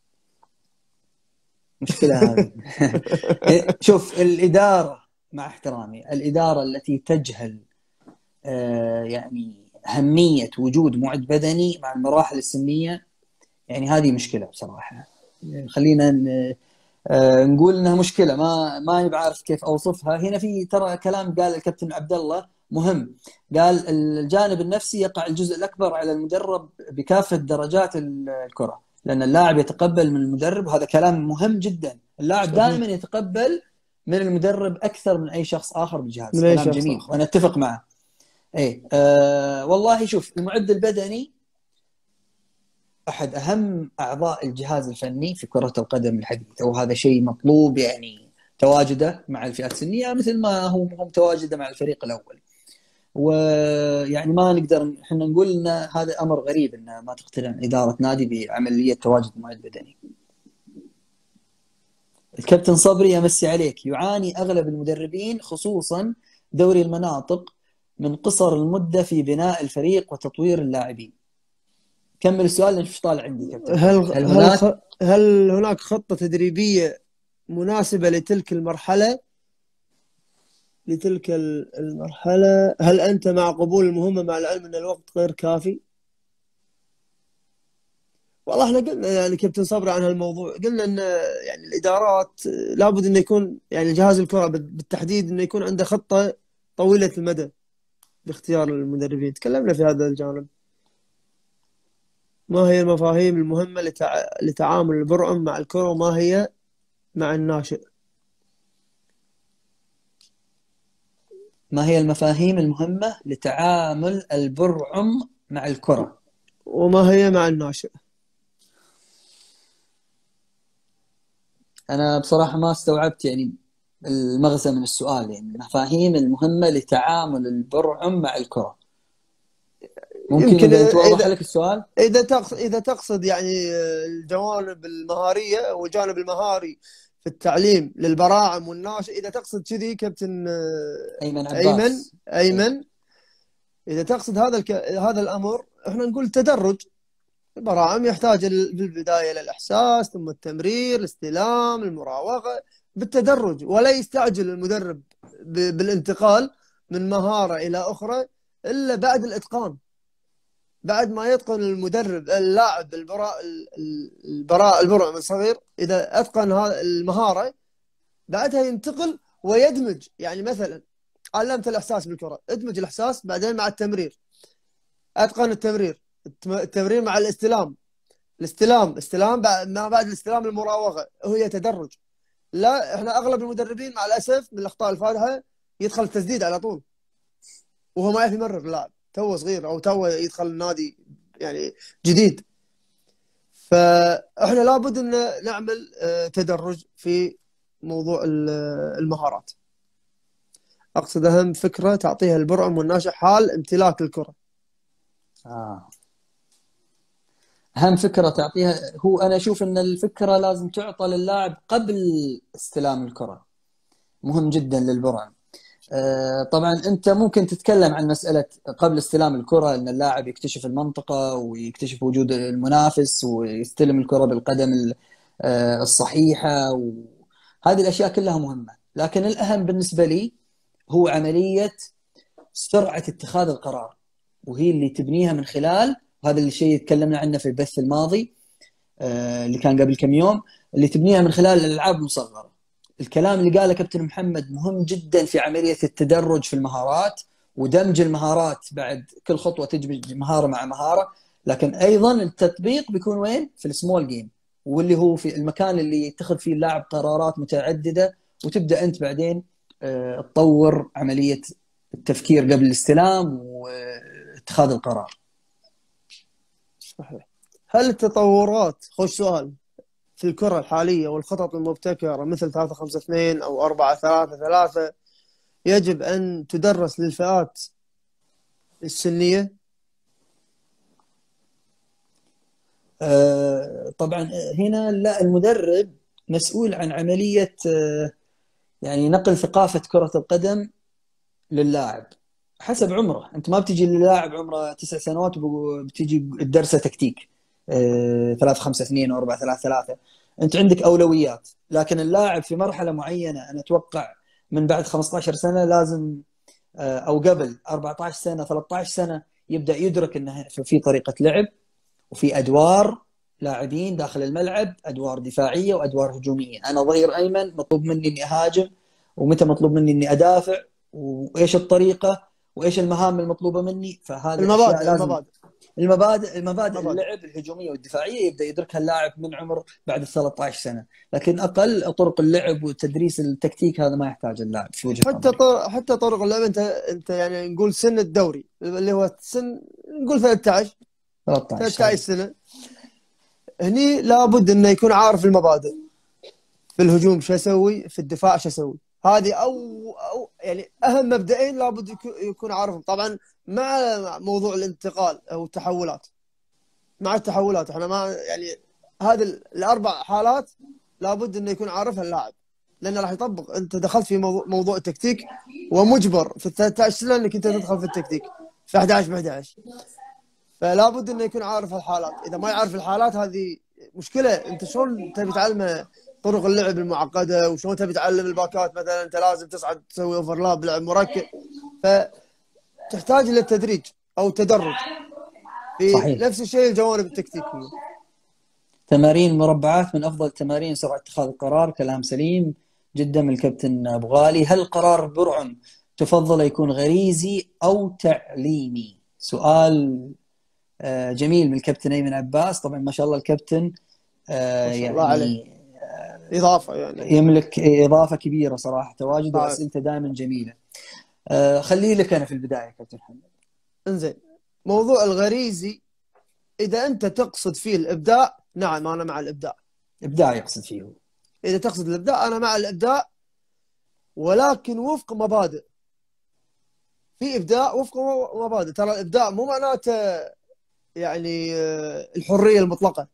مشكلة هذه. شوف، الإدارة، مع احترامي، الإدارة التي تجهل يعني أهمية وجود معد بدني مع المراحل السنية، يعني هذه مشكلة بصراحة. خلينا نقول انها مشكله، ما بعرف كيف اوصفها هنا. في ترى كلام قال الكابتن عبد الله مهم، قال الجانب النفسي يقع الجزء الاكبر على المدرب بكافه درجات الكره، لان اللاعب يتقبل من المدرب، وهذا كلام مهم جدا اللاعب صحيح. دائما يتقبل من المدرب اكثر من اي شخص اخر بالجهاز. من اي كلام شخص جميل اخر. وانا اتفق معه. ايه والله شوف، المعد البدني احد اهم اعضاء الجهاز الفني في كرة القدم الحديثة، وهذا شيء مطلوب يعني تواجده مع الفئات السنية مثل ما هم تواجده مع الفريق الاول. ويعني ما نقدر احنا نقول ان هذا امر غريب ان ما تقتنع اداره نادي بعمليه تواجد معد بدني. الكابتن صبري يمسي عليك، يعاني اغلب المدربين خصوصا دوري المناطق من قصر المده في بناء الفريق وتطوير اللاعبين. كمل السؤال لان مش طالع عندي كابتن هل محمد. هل هل هناك هل هناك خطة تدريبية مناسبة لتلك المرحلة؟ المرحلة، هل أنت مع قبول المهمة مع العلم أن الوقت غير كافي؟ والله احنا قلنا يعني كابتن صبري عن هالموضوع، قلنا ان يعني الادارات لابد انه يكون يعني جهاز الكره بالتحديد انه يكون عنده خطه طويله المدى باختيار المدربين. تكلمنا في هذا الجانب. ما هي المفاهيم المهمه لتعامل البرعم مع الكره، وما هي مع الناشئ؟ ما هي المفاهيم المهمه لتعامل البرعم مع الكره؟ وما هي مع الناشئ؟ انا بصراحه ما استوعبت يعني المغزى من السؤال. يعني المفاهيم المهمه لتعامل البرعم مع الكره، ممكن يمكن اذا انت واضح اذا لك السؤال. اذا تقصد يعني الجوانب المهاريه والجانب المهاري في التعليم للبراعم والناشئ، اذا تقصد كذي كابتن ايمن ايمن عباس. اي. ايمن اذا تقصد هذا الامر، احنا نقول تدرج. البراعم يحتاج في البدايه الى الاحساس، ثم التمرير، الاستلام، المراوغه، بالتدرج. ولا يستعجل المدرب بالانتقال من مهاره الى اخرى الا بعد الاتقان. بعد ما يتقن المدرب اللاعب البرعم الصغير، اذا اتقن هذه المهاره بعدها ينتقل ويدمج. يعني مثلا علمت الاحساس بالكره، ادمج الاحساس بعدين مع التمرير. اتقن التمرير مع الاستلام ما بعد الاستلام المراوغه. وهي تدرج. لا، احنا اغلب المدربين مع الاسف من الاخطاء الفادحه يدخل التسديد على طول وهو ما يعرف يمرر اللاعب، توه صغير او توه يدخل النادي يعني جديد. فاحنا لابد ان نعمل تدرج في موضوع المهارات. اقصد اهم فكره تعطيها البرعم والناشئ حال امتلاك الكره. آه. اهم فكره تعطيها، هو انا اشوف ان الفكره لازم تعطى للاعب قبل استلام الكره، مهم جدا للبرعم. طبعا انت ممكن تتكلم عن مساله قبل استلام الكره ان اللاعب يكتشف المنطقه ويكتشف وجود المنافس ويستلم الكره بالقدم الصحيحه، وهذه الاشياء كلها مهمه. لكن الاهم بالنسبه لي هو عمليه سرعه اتخاذ القرار، وهي اللي تبنيها من خلال هذا الشيء تكلمنا عنه في البث الماضي اللي كان قبل كم يوم، اللي تبنيها من خلال الالعاب المصغره. الكلام اللي قاله كابتن محمد مهم جدا في عمليه التدرج في المهارات ودمج المهارات. بعد كل خطوه تدمج مهاره مع مهاره، لكن ايضا التطبيق بيكون وين؟ في السمول جيم، واللي هو في المكان اللي يتخذ فيه اللاعب قرارات متعدده، وتبدا انت بعدين تطور عمليه التفكير قبل الاستلام واتخاذ القرار. صحيح. هل التطورات، خوش سؤال، في الكرة الحالية والخطط المبتكرة مثل 3-5-2 أو 4-3-3 يجب أن تدرس للفئات السنية؟ طبعا هنا لا، المدرب مسؤول عن عملية يعني نقل ثقافة كرة القدم للاعب حسب عمره. انت ما بتجي للاعب عمره 9 سنوات وبتجي تدرسه تكتيك 3-5-2 و 4-3-3. انت عندك اولويات، لكن اللاعب في مرحلة معينة انا اتوقع من بعد 15 سنة لازم او قبل 14 سنة 13 سنة يبدأ يدرك انه في طريقة لعب وفي ادوار لاعبين داخل الملعب، ادوار دفاعيه وادوار هجوميه. انا ظهير ايمن مطلوب مني اني اهاجم، ومتى مطلوب مني اني ادافع، وايش الطريقه وايش المهام المطلوبه مني. فهذه الاشياء المبادئ لازم المبادئ المبادئ مبادئ. اللعب الهجوميه والدفاعيه يبدا يدركها اللاعب من عمر بعد ال 13 سنه، لكن اقل طرق اللعب وتدريس التكتيك هذا ما يحتاج اللاعب في وجهه نظري. حتى طرق اللعب، انت يعني نقول سن الدوري اللي هو سن، نقول 13 13 13 صحيح. سنه، هني لابد انه يكون عارف المبادئ. في الهجوم شو اسوي، في الدفاع شو اسوي. هذه او يعني اهم مبدئين لابد يكون عارفهم. طبعا مع موضوع الانتقال او التحولات، مع التحولات احنا ما يعني، هذه الاربع حالات لابد انه يكون عارفها اللاعب، لانه راح يطبق. انت دخلت في موضوع التكتيك، ومجبر في ال 13 سنه انك انت تدخل في التكتيك في 11 ب 11. فلا بد انه يكون عارف الحالات. اذا ما يعرف الحالات هذه مشكله. انت شلون تبي تعلمه طرق اللعب المعقده، وشلون تبي تعلم الباكات مثلا انت لازم تصعد تسوي اوفرلاب لعب مركب. فتحتاج الى التدريج او التدرج. في صحيح. نفس الشيء الجوانب التكتيكيه. تمارين مربعات من افضل تمارين سرعه اتخاذ القرار، كلام سليم جدا من الكابتن ابو غالي. هل القرار برعم تفضل يكون غريزي او تعليمي؟ سؤال جميل من الكابتن ايمن عباس. طبعا ما شاء الله الكابتن ما شاء الله عليه، يعني اضافه يعني. يملك اضافه كبيره صراحه، تواجده صعب. واسئلته دائما جميله. خليه لك انا في البدايه كابتن محمد. انزين، موضوع الغريزي اذا انت تقصد فيه الابداع، نعم انا مع الابداع. ابداع يقصد فيه. اذا تقصد الابداع انا مع الابداع، ولكن وفق مبادئ. في ابداع وفق مبادئ. ترى الابداع مو معناته يعني الحريه المطلقه.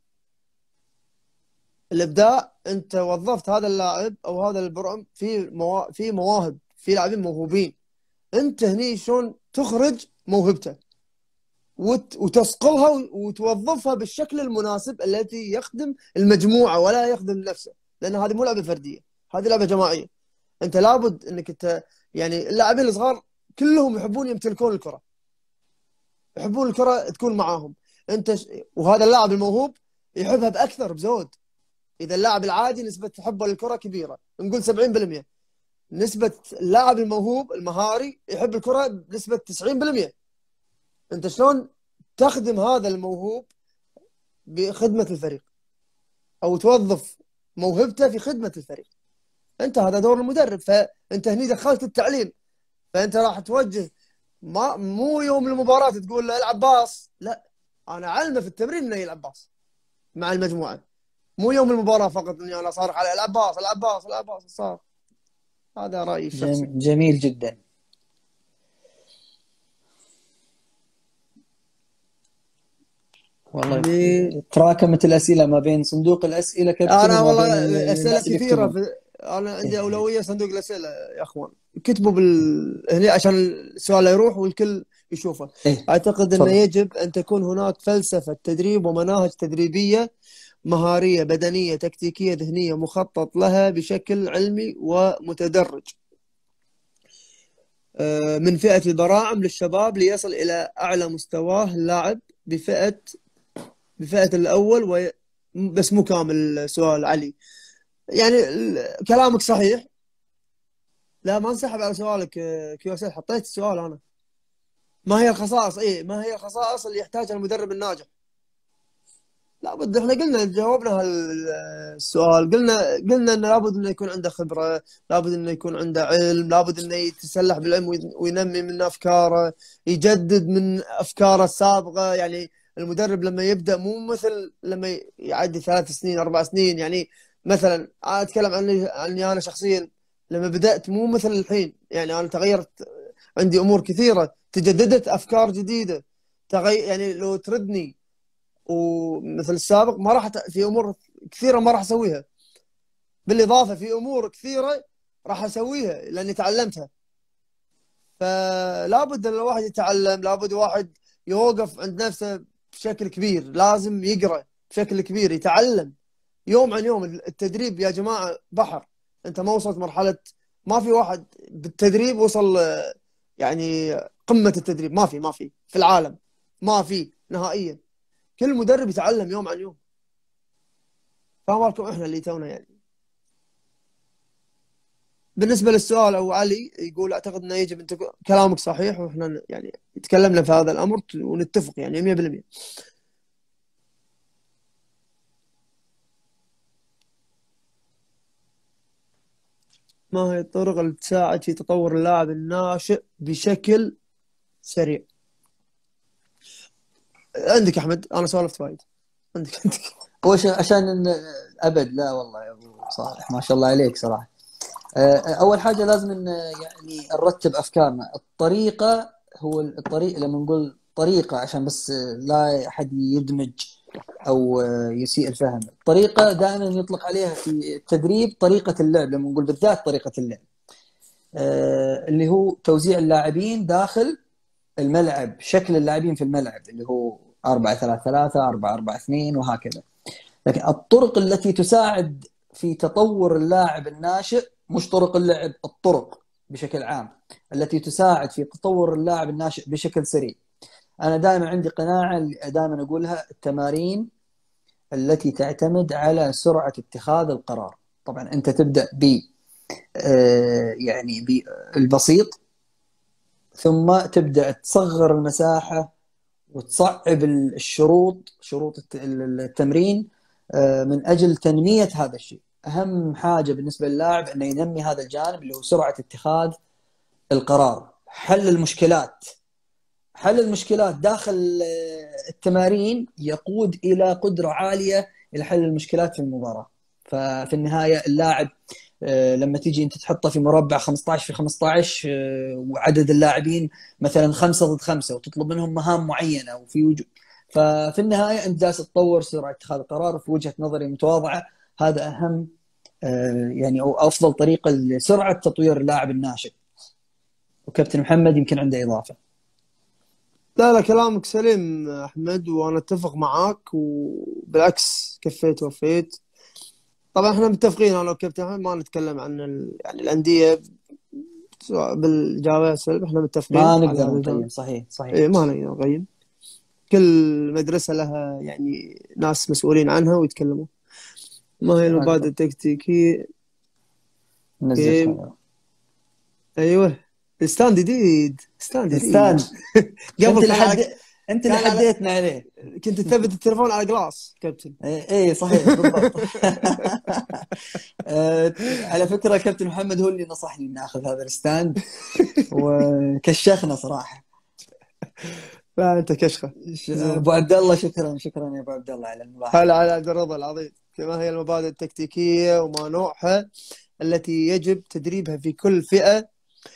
الابداع انت وظفت هذا اللاعب او هذا البرعم في مواهب، في لاعبين موهوبين. انت هني شلون تخرج موهبته وتصقلها وتوظفها بالشكل المناسب الذي يخدم المجموعه ولا يخدم نفسه. لان هذه مو لعبه فرديه، هذه لعبه جماعيه. انت لابد انك انت يعني اللاعبين الصغار كلهم يحبون يمتلكون الكره، يحبون الكره تكون معاهم. وهذا اللاعب الموهوب يحبها باكثر بزود. اذا اللاعب العادي نسبه حبه للكره كبيره، نقول 70%، نسبه اللاعب الموهوب المهاري يحب الكره بنسبه 90%. انت شلون تخدم هذا الموهوب بخدمه الفريق، او توظف موهبته في خدمه الفريق. انت هذا دور المدرب. فانت هني دخلت التعليم. فانت راح توجه، ما مو يوم المباراه تقول له العب باص، لا، انا اعلمه في التمرين انه يلعب باص مع المجموعه. مو يوم المباراه فقط اني انا صارخ على العب باص العب باص العب باص صار. هذا رايي الشخصي. جميل جدا. والله يعني تراكمت الاسئله ما بين صندوق الاسئله كابتن انا وما والله بين اسئله الناس اللي كثيره يكتبون. انا عندي اولويه صندوق الاسئله يا اخوان. كتبوا هنا عشان السؤال يروح والكل يشوفه. ايه اعتقد انه تفضل. يجب ان تكون هناك فلسفه تدريب ومناهج تدريبيه مهاريه بدنيه تكتيكيه ذهنيه مخطط لها بشكل علمي ومتدرج، من فئه البراعم للشباب ليصل الى اعلى مستواه اللاعب بفئه الاول بس مو كامل السؤال علي. يعني كلامك صحيح. لا ما انسحب على سؤالك كيوسيل، حطيت السؤال انا. ما هي الخصائص؟ ما هي الخصائص اللي يحتاجها المدرب الناجح؟ لابد، احنا قلنا جاوبنا هالسؤال. قلنا انه لابد انه يكون عنده خبره، لابد انه يكون عنده علم، لابد انه يتسلح بالعلم وينمي من افكاره، يجدد من افكاره السابقه. يعني المدرب لما يبدا مو مثل لما يعدي 3 سنين 4 سنين. يعني مثلا انا اتكلم عني انا شخصيا. لما بدات مو مثل الحين. يعني انا تغيرت، عندي امور كثيره، تجددت افكار جديده. يعني لو تردني ومثل السابق ما راح في امور كثيره ما راح اسويها. بالاضافه في امور كثيره راح اسويها لاني تعلمتها. فلا بد ان الواحد يتعلم، لابد واحد يوقف عند نفسه بشكل كبير، لازم يقرا بشكل كبير، يتعلم يوم عن يوم. التدريب يا جماعه بحر. انت ما وصلت مرحله، ما في واحد بالتدريب وصل يعني قمه التدريب. ما في العالم، ما في نهائيا. كل مدرب يتعلم يوم عن يوم. فما بالكم احنا اللي تونا يعني. بالنسبة للسؤال أو علي يقول أعتقد أنه يجب أن كلامك صحيح، وإحنا يعني تكلمنا في هذا الأمر ونتفق يعني 100%. ما هي الطرق اللي تساعد في تطور اللاعب الناشئ بشكل سريع؟ عندك أحمد، أنا سولفت وايد. عندك. وش عشان ابد لا والله يا ابو صالح، ما شاء الله عليك صراحه. اول حاجه لازم ان يعني نرتب افكارنا. الطريقه، هو الطريق لما نقول طريقه عشان بس لا احد يدمج او يسيء الفهم. الطريقه دائما يطلق عليها في التدريب طريقه اللعب، لما نقول بالذات طريقه اللعب اللي هو توزيع اللاعبين داخل الملعب، شكل اللاعبين في الملعب اللي هو 4-3-3 4-4-2 وهكذا. لكن الطرق التي تساعد في تطور اللاعب الناشئ، مش طرق اللعب، الطرق بشكل عام التي تساعد في تطور اللاعب الناشئ بشكل سريع. أنا دائما عندي قناعة دائما أقولها: التمارين التي تعتمد على سرعة اتخاذ القرار. طبعا أنت تبدأ ب يعني بالبسيط، ثم تبدأ تصغر المساحة وتصعب الشروط، شروط التمرين من أجل تنمية هذا الشيء. أهم حاجة بالنسبة للاعب أنه ينمي هذا الجانب اللي هو سرعة اتخاذ القرار، حل المشكلات. حل المشكلات داخل التمارين يقود إلى قدرة عالية إلى حل المشكلات في المباراة. ففي النهاية اللاعب لما تيجي أنت تحطه في مربع 15 في 15 وعدد اللاعبين مثلا 5 ضد 5 وتطلب منهم مهام معينة وفي وجود، ففي النهاية أنت جالس تطور سرعة اتخاذ القرار. في وجهة نظري المتواضعة هذا أهم يعني أو أفضل طريقة لسرعة تطوير اللاعب الناشئ. وكابتن محمد يمكن عنده إضافة. لا لا، كلامك سليم أحمد، وأنا أتفق معاك، وبالعكس كفيت وفيت. طبعا احنا متفقين انا وكابتن احمد ما نتكلم عن يعني الانديه سواء بالإيجابية والسلب، احنا متفقين ما على نقدر هذا الجانب. نقيم، صحيح صحيح. ايه ما نقدر نقيم. كل مدرسة لها يعني ناس مسؤولين عنها ويتكلموا. ما هي هذا المبادئ طبعا التكتيكية؟ جيم. نزلتها. ايوه، ستاند جديد، ستاند جديد. الستاند. قبل انت اللي كان على انت اللي كان على حديتنا عليه. كنت تثبت التليفون على جلاس كابتن. اي صحيح بالضبط. على فكره كابتن محمد هو اللي نصحني اني اخذ هذا الستاند وكشخنا صراحه. لا انت كشخة. زين. ابو عبد الله، شكرا شكرا يا ابو عبد الله على الملاحظه. هلا على عبد الرضا العظيم. ما هي المبادئ التكتيكية وما نوعها التي يجب تدريبها في كل فئة؟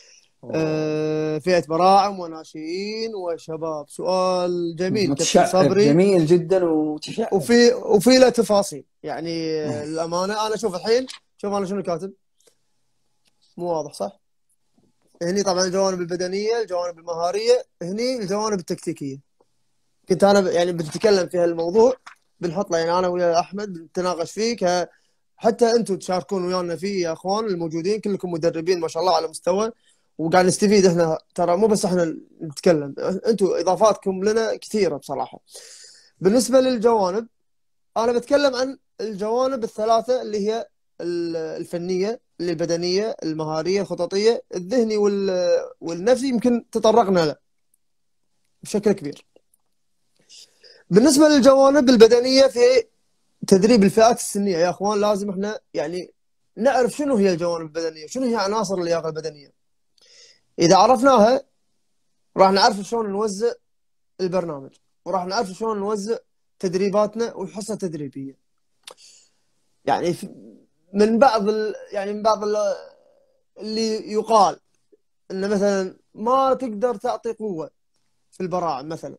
فئة براعم وناشئين وشباب. سؤال جميل كابتن متشعب، صبري، جميل جدا ومتشعب. وفي له تفاصيل يعني. الأمانة أنا أشوف الحين، شوف أنا شنو كاتب، مو واضح صح؟ هني طبعا الجوانب البدنية، الجوانب المهارية، هني الجوانب التكتيكية. كنت أنا يعني بنتكلم في هالموضوع، بنحط له يعني أنا ويا أحمد بنتناقش فيه، حتى أنتم تشاركون ويانا فيه يا أخوان الموجودين، كلكم مدربين ما شاء الله على مستوى، وقاعد نستفيد احنا ترى، مو بس احنا نتكلم، انتم اضافاتكم لنا كثيره بصراحه. بالنسبه للجوانب، انا بتكلم عن الجوانب الثلاثه اللي هي الفنيه، اللي البدنيه، المهاريه، الخططيه، الذهني والنفسي يمكن تطرقنا له بشكل كبير. بالنسبه للجوانب البدنيه في تدريب الفئات السنيه يا اخوان، لازم احنا يعني نعرف شنو هي الجوانب البدنيه، شنو هي عناصر اللياقه البدنيه. اذا عرفناها راح نعرف شلون نوزع البرنامج، وراح نعرف شلون نوزع تدريباتنا والحصه التدريبيه. يعني من بعض يعني من بعض اللي يقال ان مثلا ما تقدر تعطي قوه في البراعم مثلا.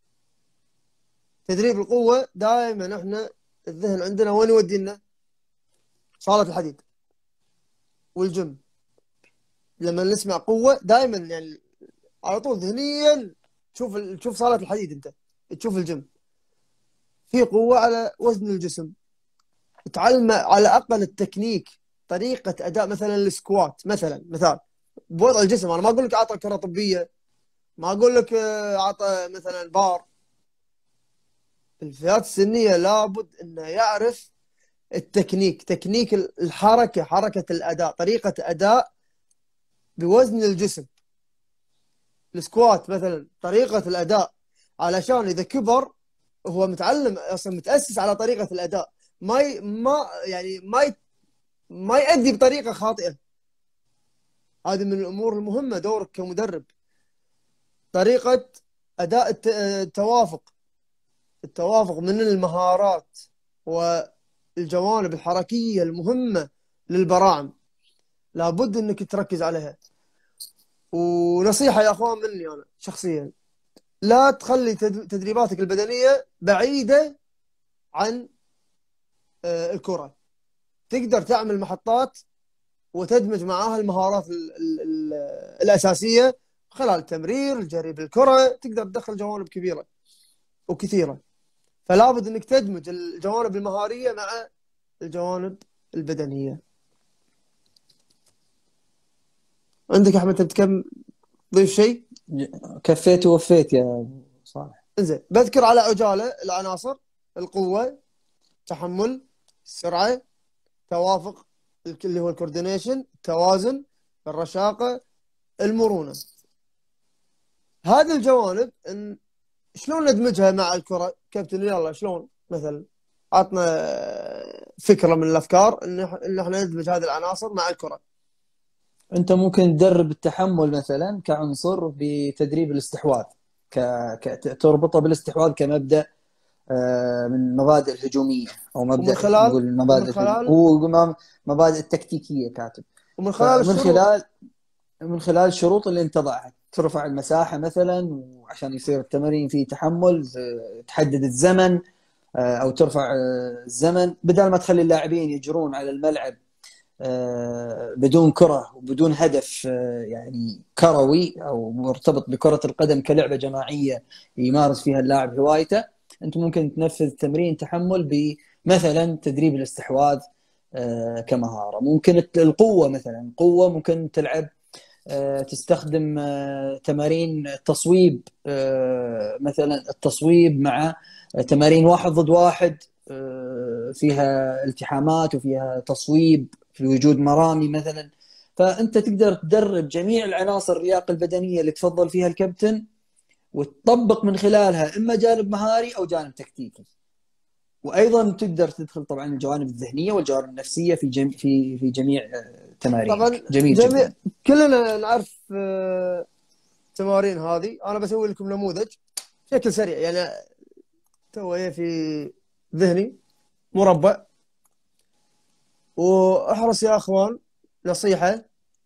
تدريب القوه دائما احنا الذهن عندنا وين يودينا؟ صاله الحديد والجيم. لما نسمع قوه دائما يعني على طول ذهنيا تشوف صاله الحديد، انت تشوف الجيم في قوه على وزن الجسم. تعلم على الاقل التكنيك، طريقه اداء مثلا السكوات مثال بوضع الجسم. انا ما اقول لك اعطى كره طبيه، ما اقول لك اعطى مثلا بار. الفئات السنيه لابد انه يعرف التكنيك، تكنيك الحركه، حركه الاداء، طريقه اداء بوزن الجسم. السكوات مثلا طريقة الأداء، علشان إذا كبر هو متعلم أصلا، متأسس على طريقة الأداء، ما يعني ما يؤدي بطريقة خاطئة. هذه من الأمور المهمة دورك كمدرب. طريقة أداء التوافق من المهارات والجوانب الحركية المهمة للبراعم، لابد أنك تركز عليها. ونصيحة يا أخوان مني أنا شخصيا، لا تخلي تدريباتك البدنية بعيدة عن الكرة. تقدر تعمل محطات وتدمج معاها المهارات الأساسية خلال التمرير، الجري بالكرة، تقدر تدخل جوانب كبيرة وكثيرة. فلا بد انك تدمج الجوانب المهارية مع الجوانب البدنية. عندك احمد تبي تضيف شيء؟ كفيت ووفيت يا أبو صالح. انزين، بذكر على عجالة العناصر: القوة، التحمل، السرعة، توافق اللي هو الكوردينيشن، التوازن، الرشاقة، المرونة. هذه الجوانب شلون ندمجها مع الكرة كابتن؟ يلا شلون مثلا؟ عطنا فكرة من الأفكار إن إحنا ندمج هذه العناصر مع الكرة. انت ممكن تدرب التحمل مثلا كعنصر بتدريب الاستحواذ، تربطه بالاستحواذ كمبدأ من المبادئ الهجومية، او ومن مبدأ خلال نقول ومن المبادئ الهجومية خلال ومبادئ التكتيكية كاتب. ومن خلال فمن الشروط. خلال الشروط اللي انت تضعها، ترفع المساحة مثلا، وعشان يصير التمرين فيه تحمل تحدد الزمن، او ترفع الزمن، بدل ما تخلي اللاعبين يجرون على الملعب بدون كرة وبدون هدف يعني كروي او مرتبط بكرة القدم كلعبة جماعية يمارس فيها اللاعب هوايته. انت ممكن تنفذ تمرين تحمل بمثلا تدريب الاستحواذ كمهارة. ممكن القوة مثلا، قوة ممكن تلعب تستخدم تمارين تصويب، مثلا التصويب مع تمارين 1 ضد 1 فيها التحامات وفيها تصويب في وجود مرامي مثلا. فأنت تقدر تدرب جميع العناصر اللياقة البدنية اللي تفضل فيها الكابتن، وتطبق من خلالها إما جانب مهاري أو جانب تكتيكي. وايضا تقدر تدخل طبعا الجوانب الذهنيه والجوانب النفسيه في جميع طبعا تمارينك. جميل جميع جدا. كلنا نعرف التمارين هذه. أنا بسوي لكم نموذج بشكل سريع، يعني تو في ذهني مربع. واحرص يا اخوان، نصيحة: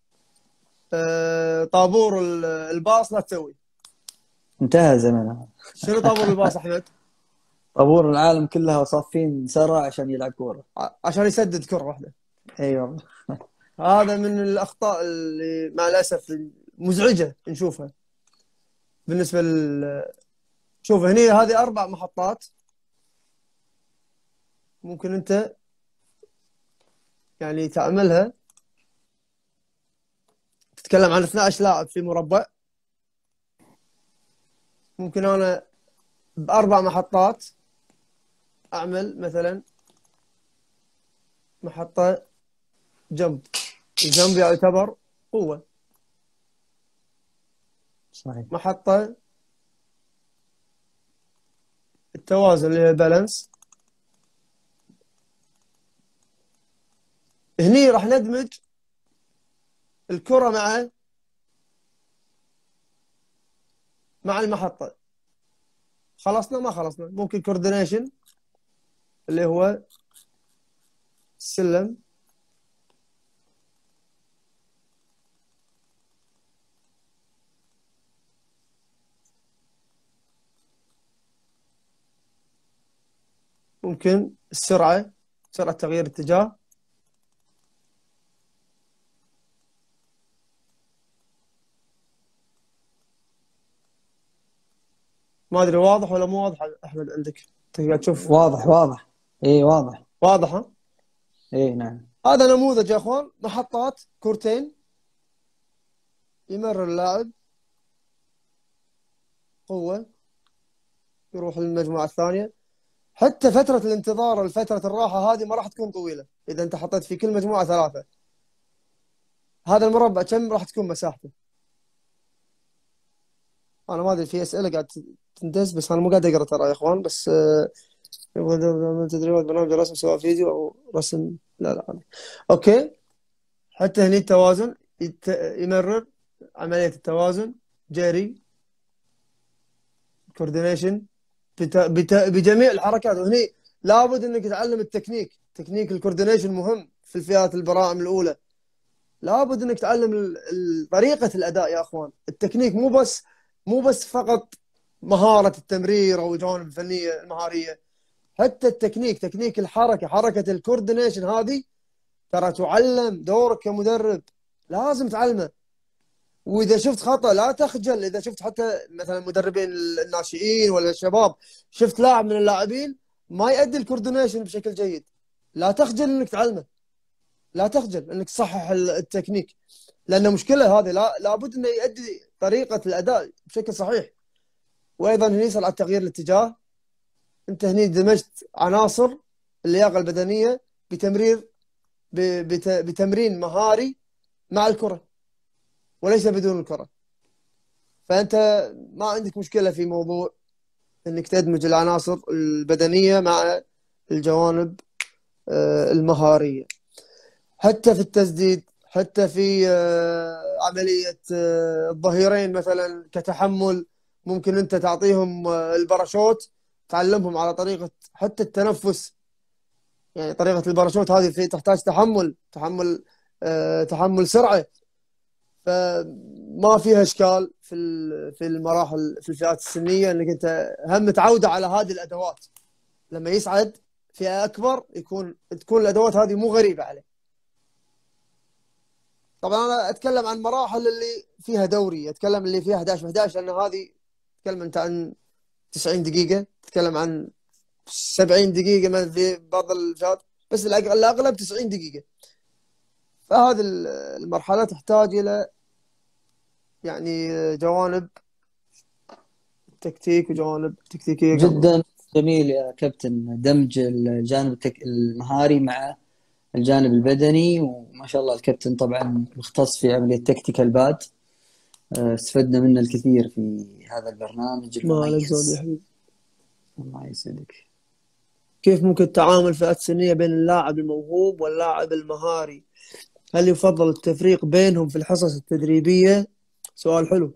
طابور الباص لا تسوي. انتهى زمنها. شنو طابور الباص احمد؟ طابور العالم كلها صافين سرعه عشان يلعب كوره. عشان يسدد كرة واحدة. ايوه. هذا من الأخطاء اللي مع الأسف مزعجة نشوفها بالنسبة شوف هني هذه 4 محطات. ممكن أنت يعني تعملها، تتكلم عن 12 لاعب في مربع. ممكن أنا ب4 محطات أعمل مثلا محطة جنب. الجنب يعتبر قوة. صحيح. محطة التوازن اللي هي بالانس. هني راح ندمج الكرة مع المحطة. خلصنا ما خلصنا؟ ممكن كوردينيشن اللي هو السلم. ممكن السرعة، سرعة تغيير اتجاه. ما أدري واضح ولا مو واضح أحمد عندك؟ تقدر تشوف. واضح واضح. اي واضح. واضح ها؟ اي نعم. هذا نموذج يا أخوان، محطات كورتين. يمر اللاعب قوة، يروح للمجموعة الثانية. حتى فترة الانتظار، فترة الراحة هذه ما راح تكون طويلة إذا أنت حطيت في كل مجموعة 3. هذا المربع كم راح تكون مساحته؟ انا ما ادري، في اسئله قاعد تندز بس انا مو قاعد اقرا ترى يا اخوان. بس يبغى من تدريبات برنامج الرسم سواء فيديو او رسم. لا لا اوكي. حتى هني التوازن يمرر عمليه التوازن، جري، كوردينيشن، بجميع الحركات. وهني لابد انك تتعلم التكنيك. تكنيك الكوردينيشن مهم في الفئات البراعم الاولى. لابد انك تتعلم طريقه الاداء يا اخوان. التكنيك مو بس فقط مهاره التمرير او الجوانب الفنيه المهاريه. حتى التكنيك، تكنيك الحركه، حركه الكوردينيشن هذه ترى تعلم. دورك كمدرب لازم تعلمه. واذا شفت خطا لا تخجل. اذا شفت حتى مثلا مدربين الناشئين ولا الشباب، شفت لاعب من اللاعبين ما يؤدي الكوردينيشن بشكل جيد، لا تخجل انك تعلمه. لا تخجل انك تصحح التكنيك، لانه مشكله هذه. لابد انه يؤدي طريقه الاداء بشكل صحيح. وايضا هني يصل على تغيير الاتجاه. انت هني دمجت عناصر اللياقه البدنيه بتمرين مهاري مع الكره وليس بدون الكره. فانت ما عندك مشكله في موضوع انك تدمج العناصر البدنيه مع الجوانب المهاريه. حتى في التسديد، حتى في عمليه الظهيرين مثلا كتحمل، ممكن انت تعطيهم الباراشوت، تعلمهم على طريقه حتى التنفس. يعني طريقه الباراشوت هذه تحتاج تحمل سرعه. فما فيها اشكال في المراحل، في الفئات السنيه، انك انت هم متعوده على هذه الادوات. لما يصعد فئه اكبر تكون الادوات هذه مو غريبه عليه. طبعا انا اتكلم عن مراحل اللي فيها دوري، اتكلم اللي فيها 11 11، لان هذه تتكلم انت عن 90 دقيقه، تتكلم عن 70 دقيقه مثلا في بعض الفئات، بس الاغلب 90 دقيقه. فهذه المرحله تحتاج الى يعني جوانب تكتيك وجوانب تكتيكيه قبل. جدا جميل يا كابتن، دمج الجانب المهاري مع الجانب البدني. وما شاء الله الكابتن طبعا مختص في عملية تكتيكال باد. استفدنا منه الكثير في هذا البرنامج ما عليك زود يا المميز. حبيبي. الله يسعدك. كيف ممكن تعامل فئات سنيه بين اللاعب الموهوب واللاعب المهاري؟ هل يفضل التفريق بينهم في الحصص التدريبيه؟ سؤال حلو،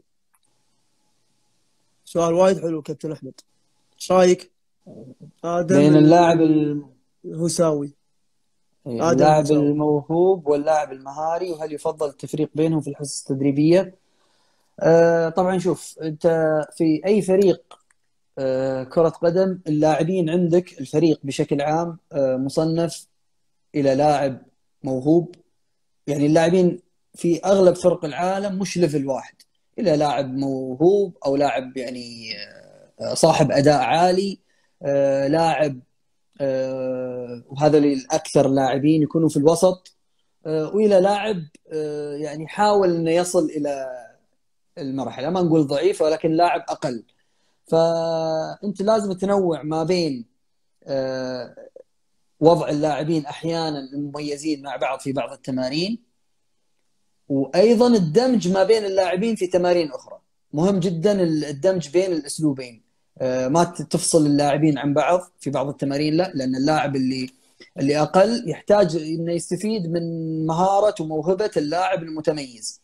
سؤال وايد حلو كابتن احمد. ايش رايك؟ ادم بين الهساوي. ادم اللاعب الهساوي. الموهوب واللاعب المهاري، وهل يفضل التفريق بينهم في الحصص التدريبية؟ طبعا شوف أنت، في أي فريق كرة قدم، اللاعبين عندك الفريق بشكل عام مصنف إلى لاعب موهوب. يعني اللاعبين في أغلب فرق العالم مش ليفل واحد، إلى لاعب موهوب أو لاعب يعني صاحب أداء عالي، لاعب وهذا الأكثر لاعبين يكونوا في الوسط، وإلى لاعب يعني حاول أنه يصل إلى المرحلة، ما نقول ضعيف ولكن لاعب أقل. فأنت لازم تنوع ما بين وضع اللاعبين أحيانا المميزين مع بعض في بعض التمارين، وأيضا الدمج ما بين اللاعبين في تمارين أخرى. مهم جدا الدمج بين الأسلوبين، ما تفصل اللاعبين عن بعض في بعض التمارين، لا، لأن اللاعب اللي أقل يحتاج أنه يستفيد من مهارة وموهبة اللاعب المتميز.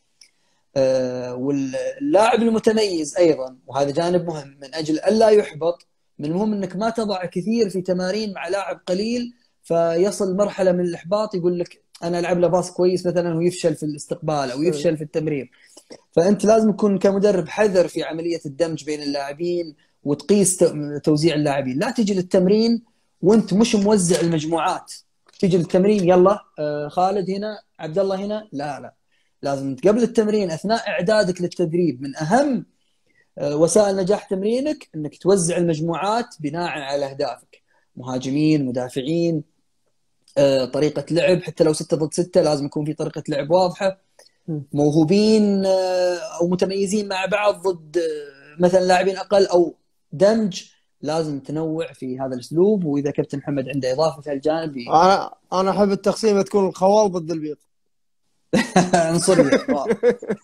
واللاعب المتميز أيضا، وهذا جانب مهم من أجل ألا يحبط، من المهم أنك ما تضع كثير في تمارين مع لاعب قليل فيصل مرحلة من الإحباط، يقول لك أنا ألعب له باص كويس مثلا ويفشل في الاستقبال أو يفشل في التمرير. فأنت لازم تكون كمدرب حذر في عملية الدمج بين اللاعبين، وتقيس توزيع اللاعبين. لا تجي للتمرين وانت مش موزع المجموعات، تجي للتمرين يلا خالد هنا، عبد الله هنا، لا لا. لازم قبل التمرين، اثناء اعدادك للتدريب، من اهم وسائل نجاح تمرينك انك توزع المجموعات بناء على اهدافك. مهاجمين، مدافعين، طريقة لعب، حتى لو 6 ضد 6 لازم يكون في طريقة لعب واضحة. موهوبين او متميزين مع بعض ضد مثلا لاعبين اقل، او دمج. لازم تنوع في هذا الاسلوب. واذا كابتن محمد عنده اضافه في الجانب انا احب التقسيمه تكون الخوال ضد البيض. عنصريه واضح.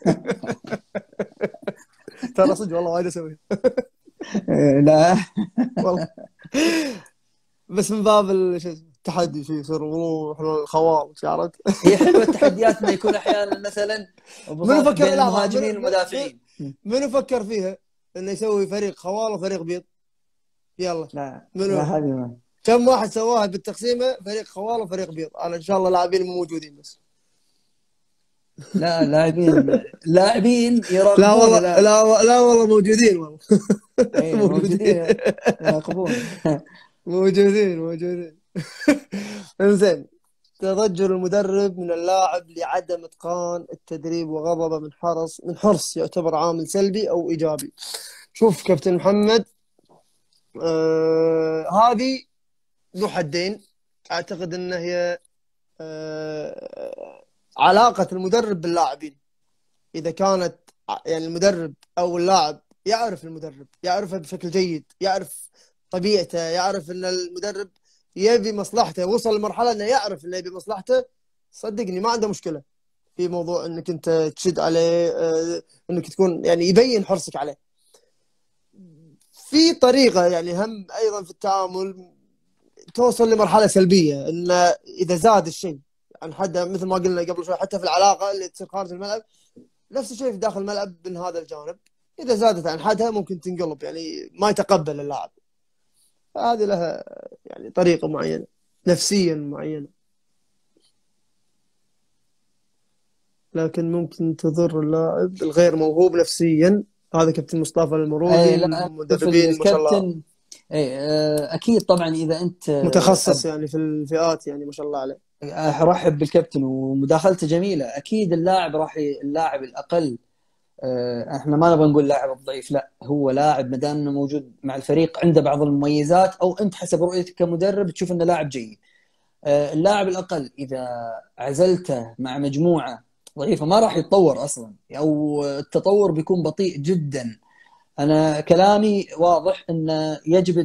ترى صدق والله وايد اسويها لا. والله. بس من باب شو اسمه التحدي، شو يصير نروح الخوال عرفت. هي حلوه التحديات، انه يكون احيانا مثلا منو بين فكر، لحظه، المهاجمين والمدافعين. منو فكر فيها انه يسوي فريق خوال وفريق بيض؟ يلا، لا لا، منو؟ هذه ما. كم واحد سواها بالتقسيمه فريق خوال وفريق بيض؟ انا ان شاء الله لاعبين مو موجودين بس. لا، لاعبين لا يراقبون والله، لا. لا والله موجودين والله. اي موجودين. موجودين يراقبون. موجودين. انزين. تضجر المدرب من اللاعب لعدم اتقان التدريب وغضبه من حرص يعتبر عامل سلبي او ايجابي. شوف كابتن محمد، هذه ذو حدين. اعتقد ان هي علاقة المدرب باللاعبين. اذا كانت يعني المدرب او اللاعب يعرف المدرب، يعرفه بشكل جيد، يعرف طبيعته، يعرف ان المدرب يبي مصلحته، وصل لمرحلة انه يعرف انه يبي مصلحته، صدقني ما عنده مشكلة في موضوع انك انت تشد عليه، انك تكون يعني يبين حرصك عليه. في طريقة يعني هم ايضا في التعامل توصل لمرحلة سلبية، ان اذا زاد الشيء عن حده، مثل ما قلنا قبل شوي، حتى في العلاقة اللي تصير خارج الملعب، نفس الشيء في داخل الملعب من هذا الجانب. اذا زادت عن حدها ممكن تنقلب، يعني ما يتقبل اللاعب. هذه لها يعني طريقة معينة نفسيا معينة، لكن ممكن تضر اللاعب الغير موهوب نفسيا. هذا كابتن مصطفى اي المرودي من لا، أنا اشوف المدربين ما شاء الله، الكابتن. اي اكيد طبعا اذا انت متخصص يعني في الفئات، يعني ما شاء الله عليه. ارحب بالكابتن ومداخلته جميله. اكيد اللاعب اللاعب الاقل، احنا ما نبغى نقول لاعب الضعيف، لا، هو لاعب ما دام انه موجود مع الفريق عنده بعض المميزات، او انت حسب رؤيتك كمدرب تشوف انه لاعب جيد. اللاعب الاقل اذا عزلته مع مجموعه ضعيفه ما راح يتطور اصلا، او التطور بيكون بطيء جدا. انا كلامي واضح ان يجب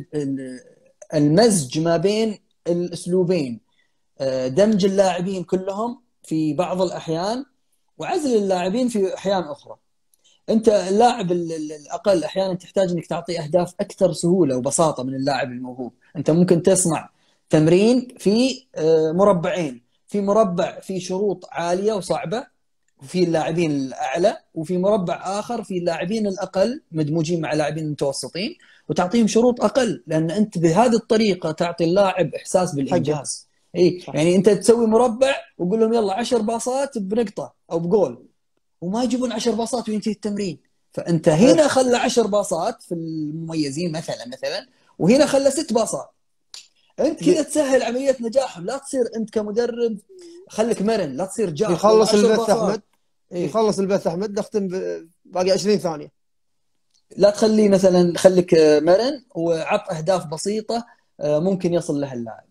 المزج ما بين الاسلوبين، دمج اللاعبين كلهم في بعض الاحيان، وعزل اللاعبين في احيان اخرى. انت اللاعب الاقل احيانا تحتاج انك تعطيه اهداف اكثر سهوله وبساطه من اللاعب الموهوب. انت ممكن تصنع تمرين في مربعين، في مربع في شروط عاليه وصعبه وفي اللاعبين الاعلى، وفي مربع اخر في اللاعبين الاقل مدموجين مع لاعبين المتوسطين، وتعطيهم شروط اقل، لان انت بهذه الطريقه تعطي اللاعب احساس حقه. بالانجاز. اي صح. يعني انت تسوي مربع وقول لهم يلا 10 باصات بنقطه او بجول، وما يجيبون 10 باصات وينتهي التمرين. فانت صحيح. هنا خلى 10 باصات في المميزين مثلا، وهنا خلى 6 باصات. انت كذا تسهل عمليه نجاحهم. لا تصير انت كمدرب خليك مرن، لا تصير جاف والله يخلص 10 البث باصات. احمد، إيه؟ يخلص البث احمد، نختم باقي 20 ثانية. لا تخليه مثلا، خليك مرن وعط اهداف بسيطه ممكن يصل لها اللاعب.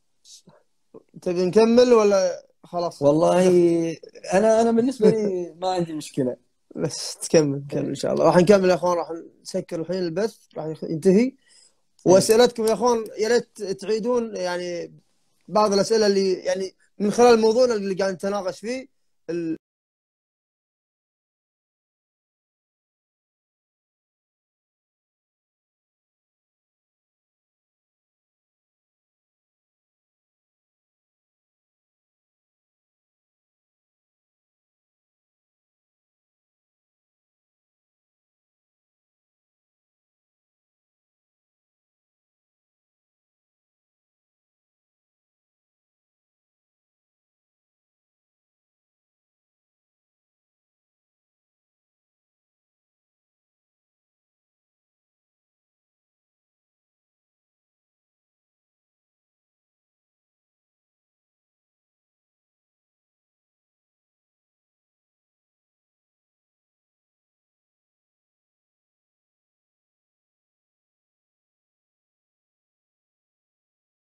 تبي نكمل ولا خلاص؟ والله انا بالنسبه لي ما عندي مشكله. بس تكمل ان شاء الله. راح نكمل يا اخوان، راح نسكر الحين البث، راح ينتهي. إيه. واسئلتكم يا اخوان يا ريت تعيدون يعني بعض الاسئله اللي يعني من خلال موضوعنا اللي قاعد نتناقش فيه.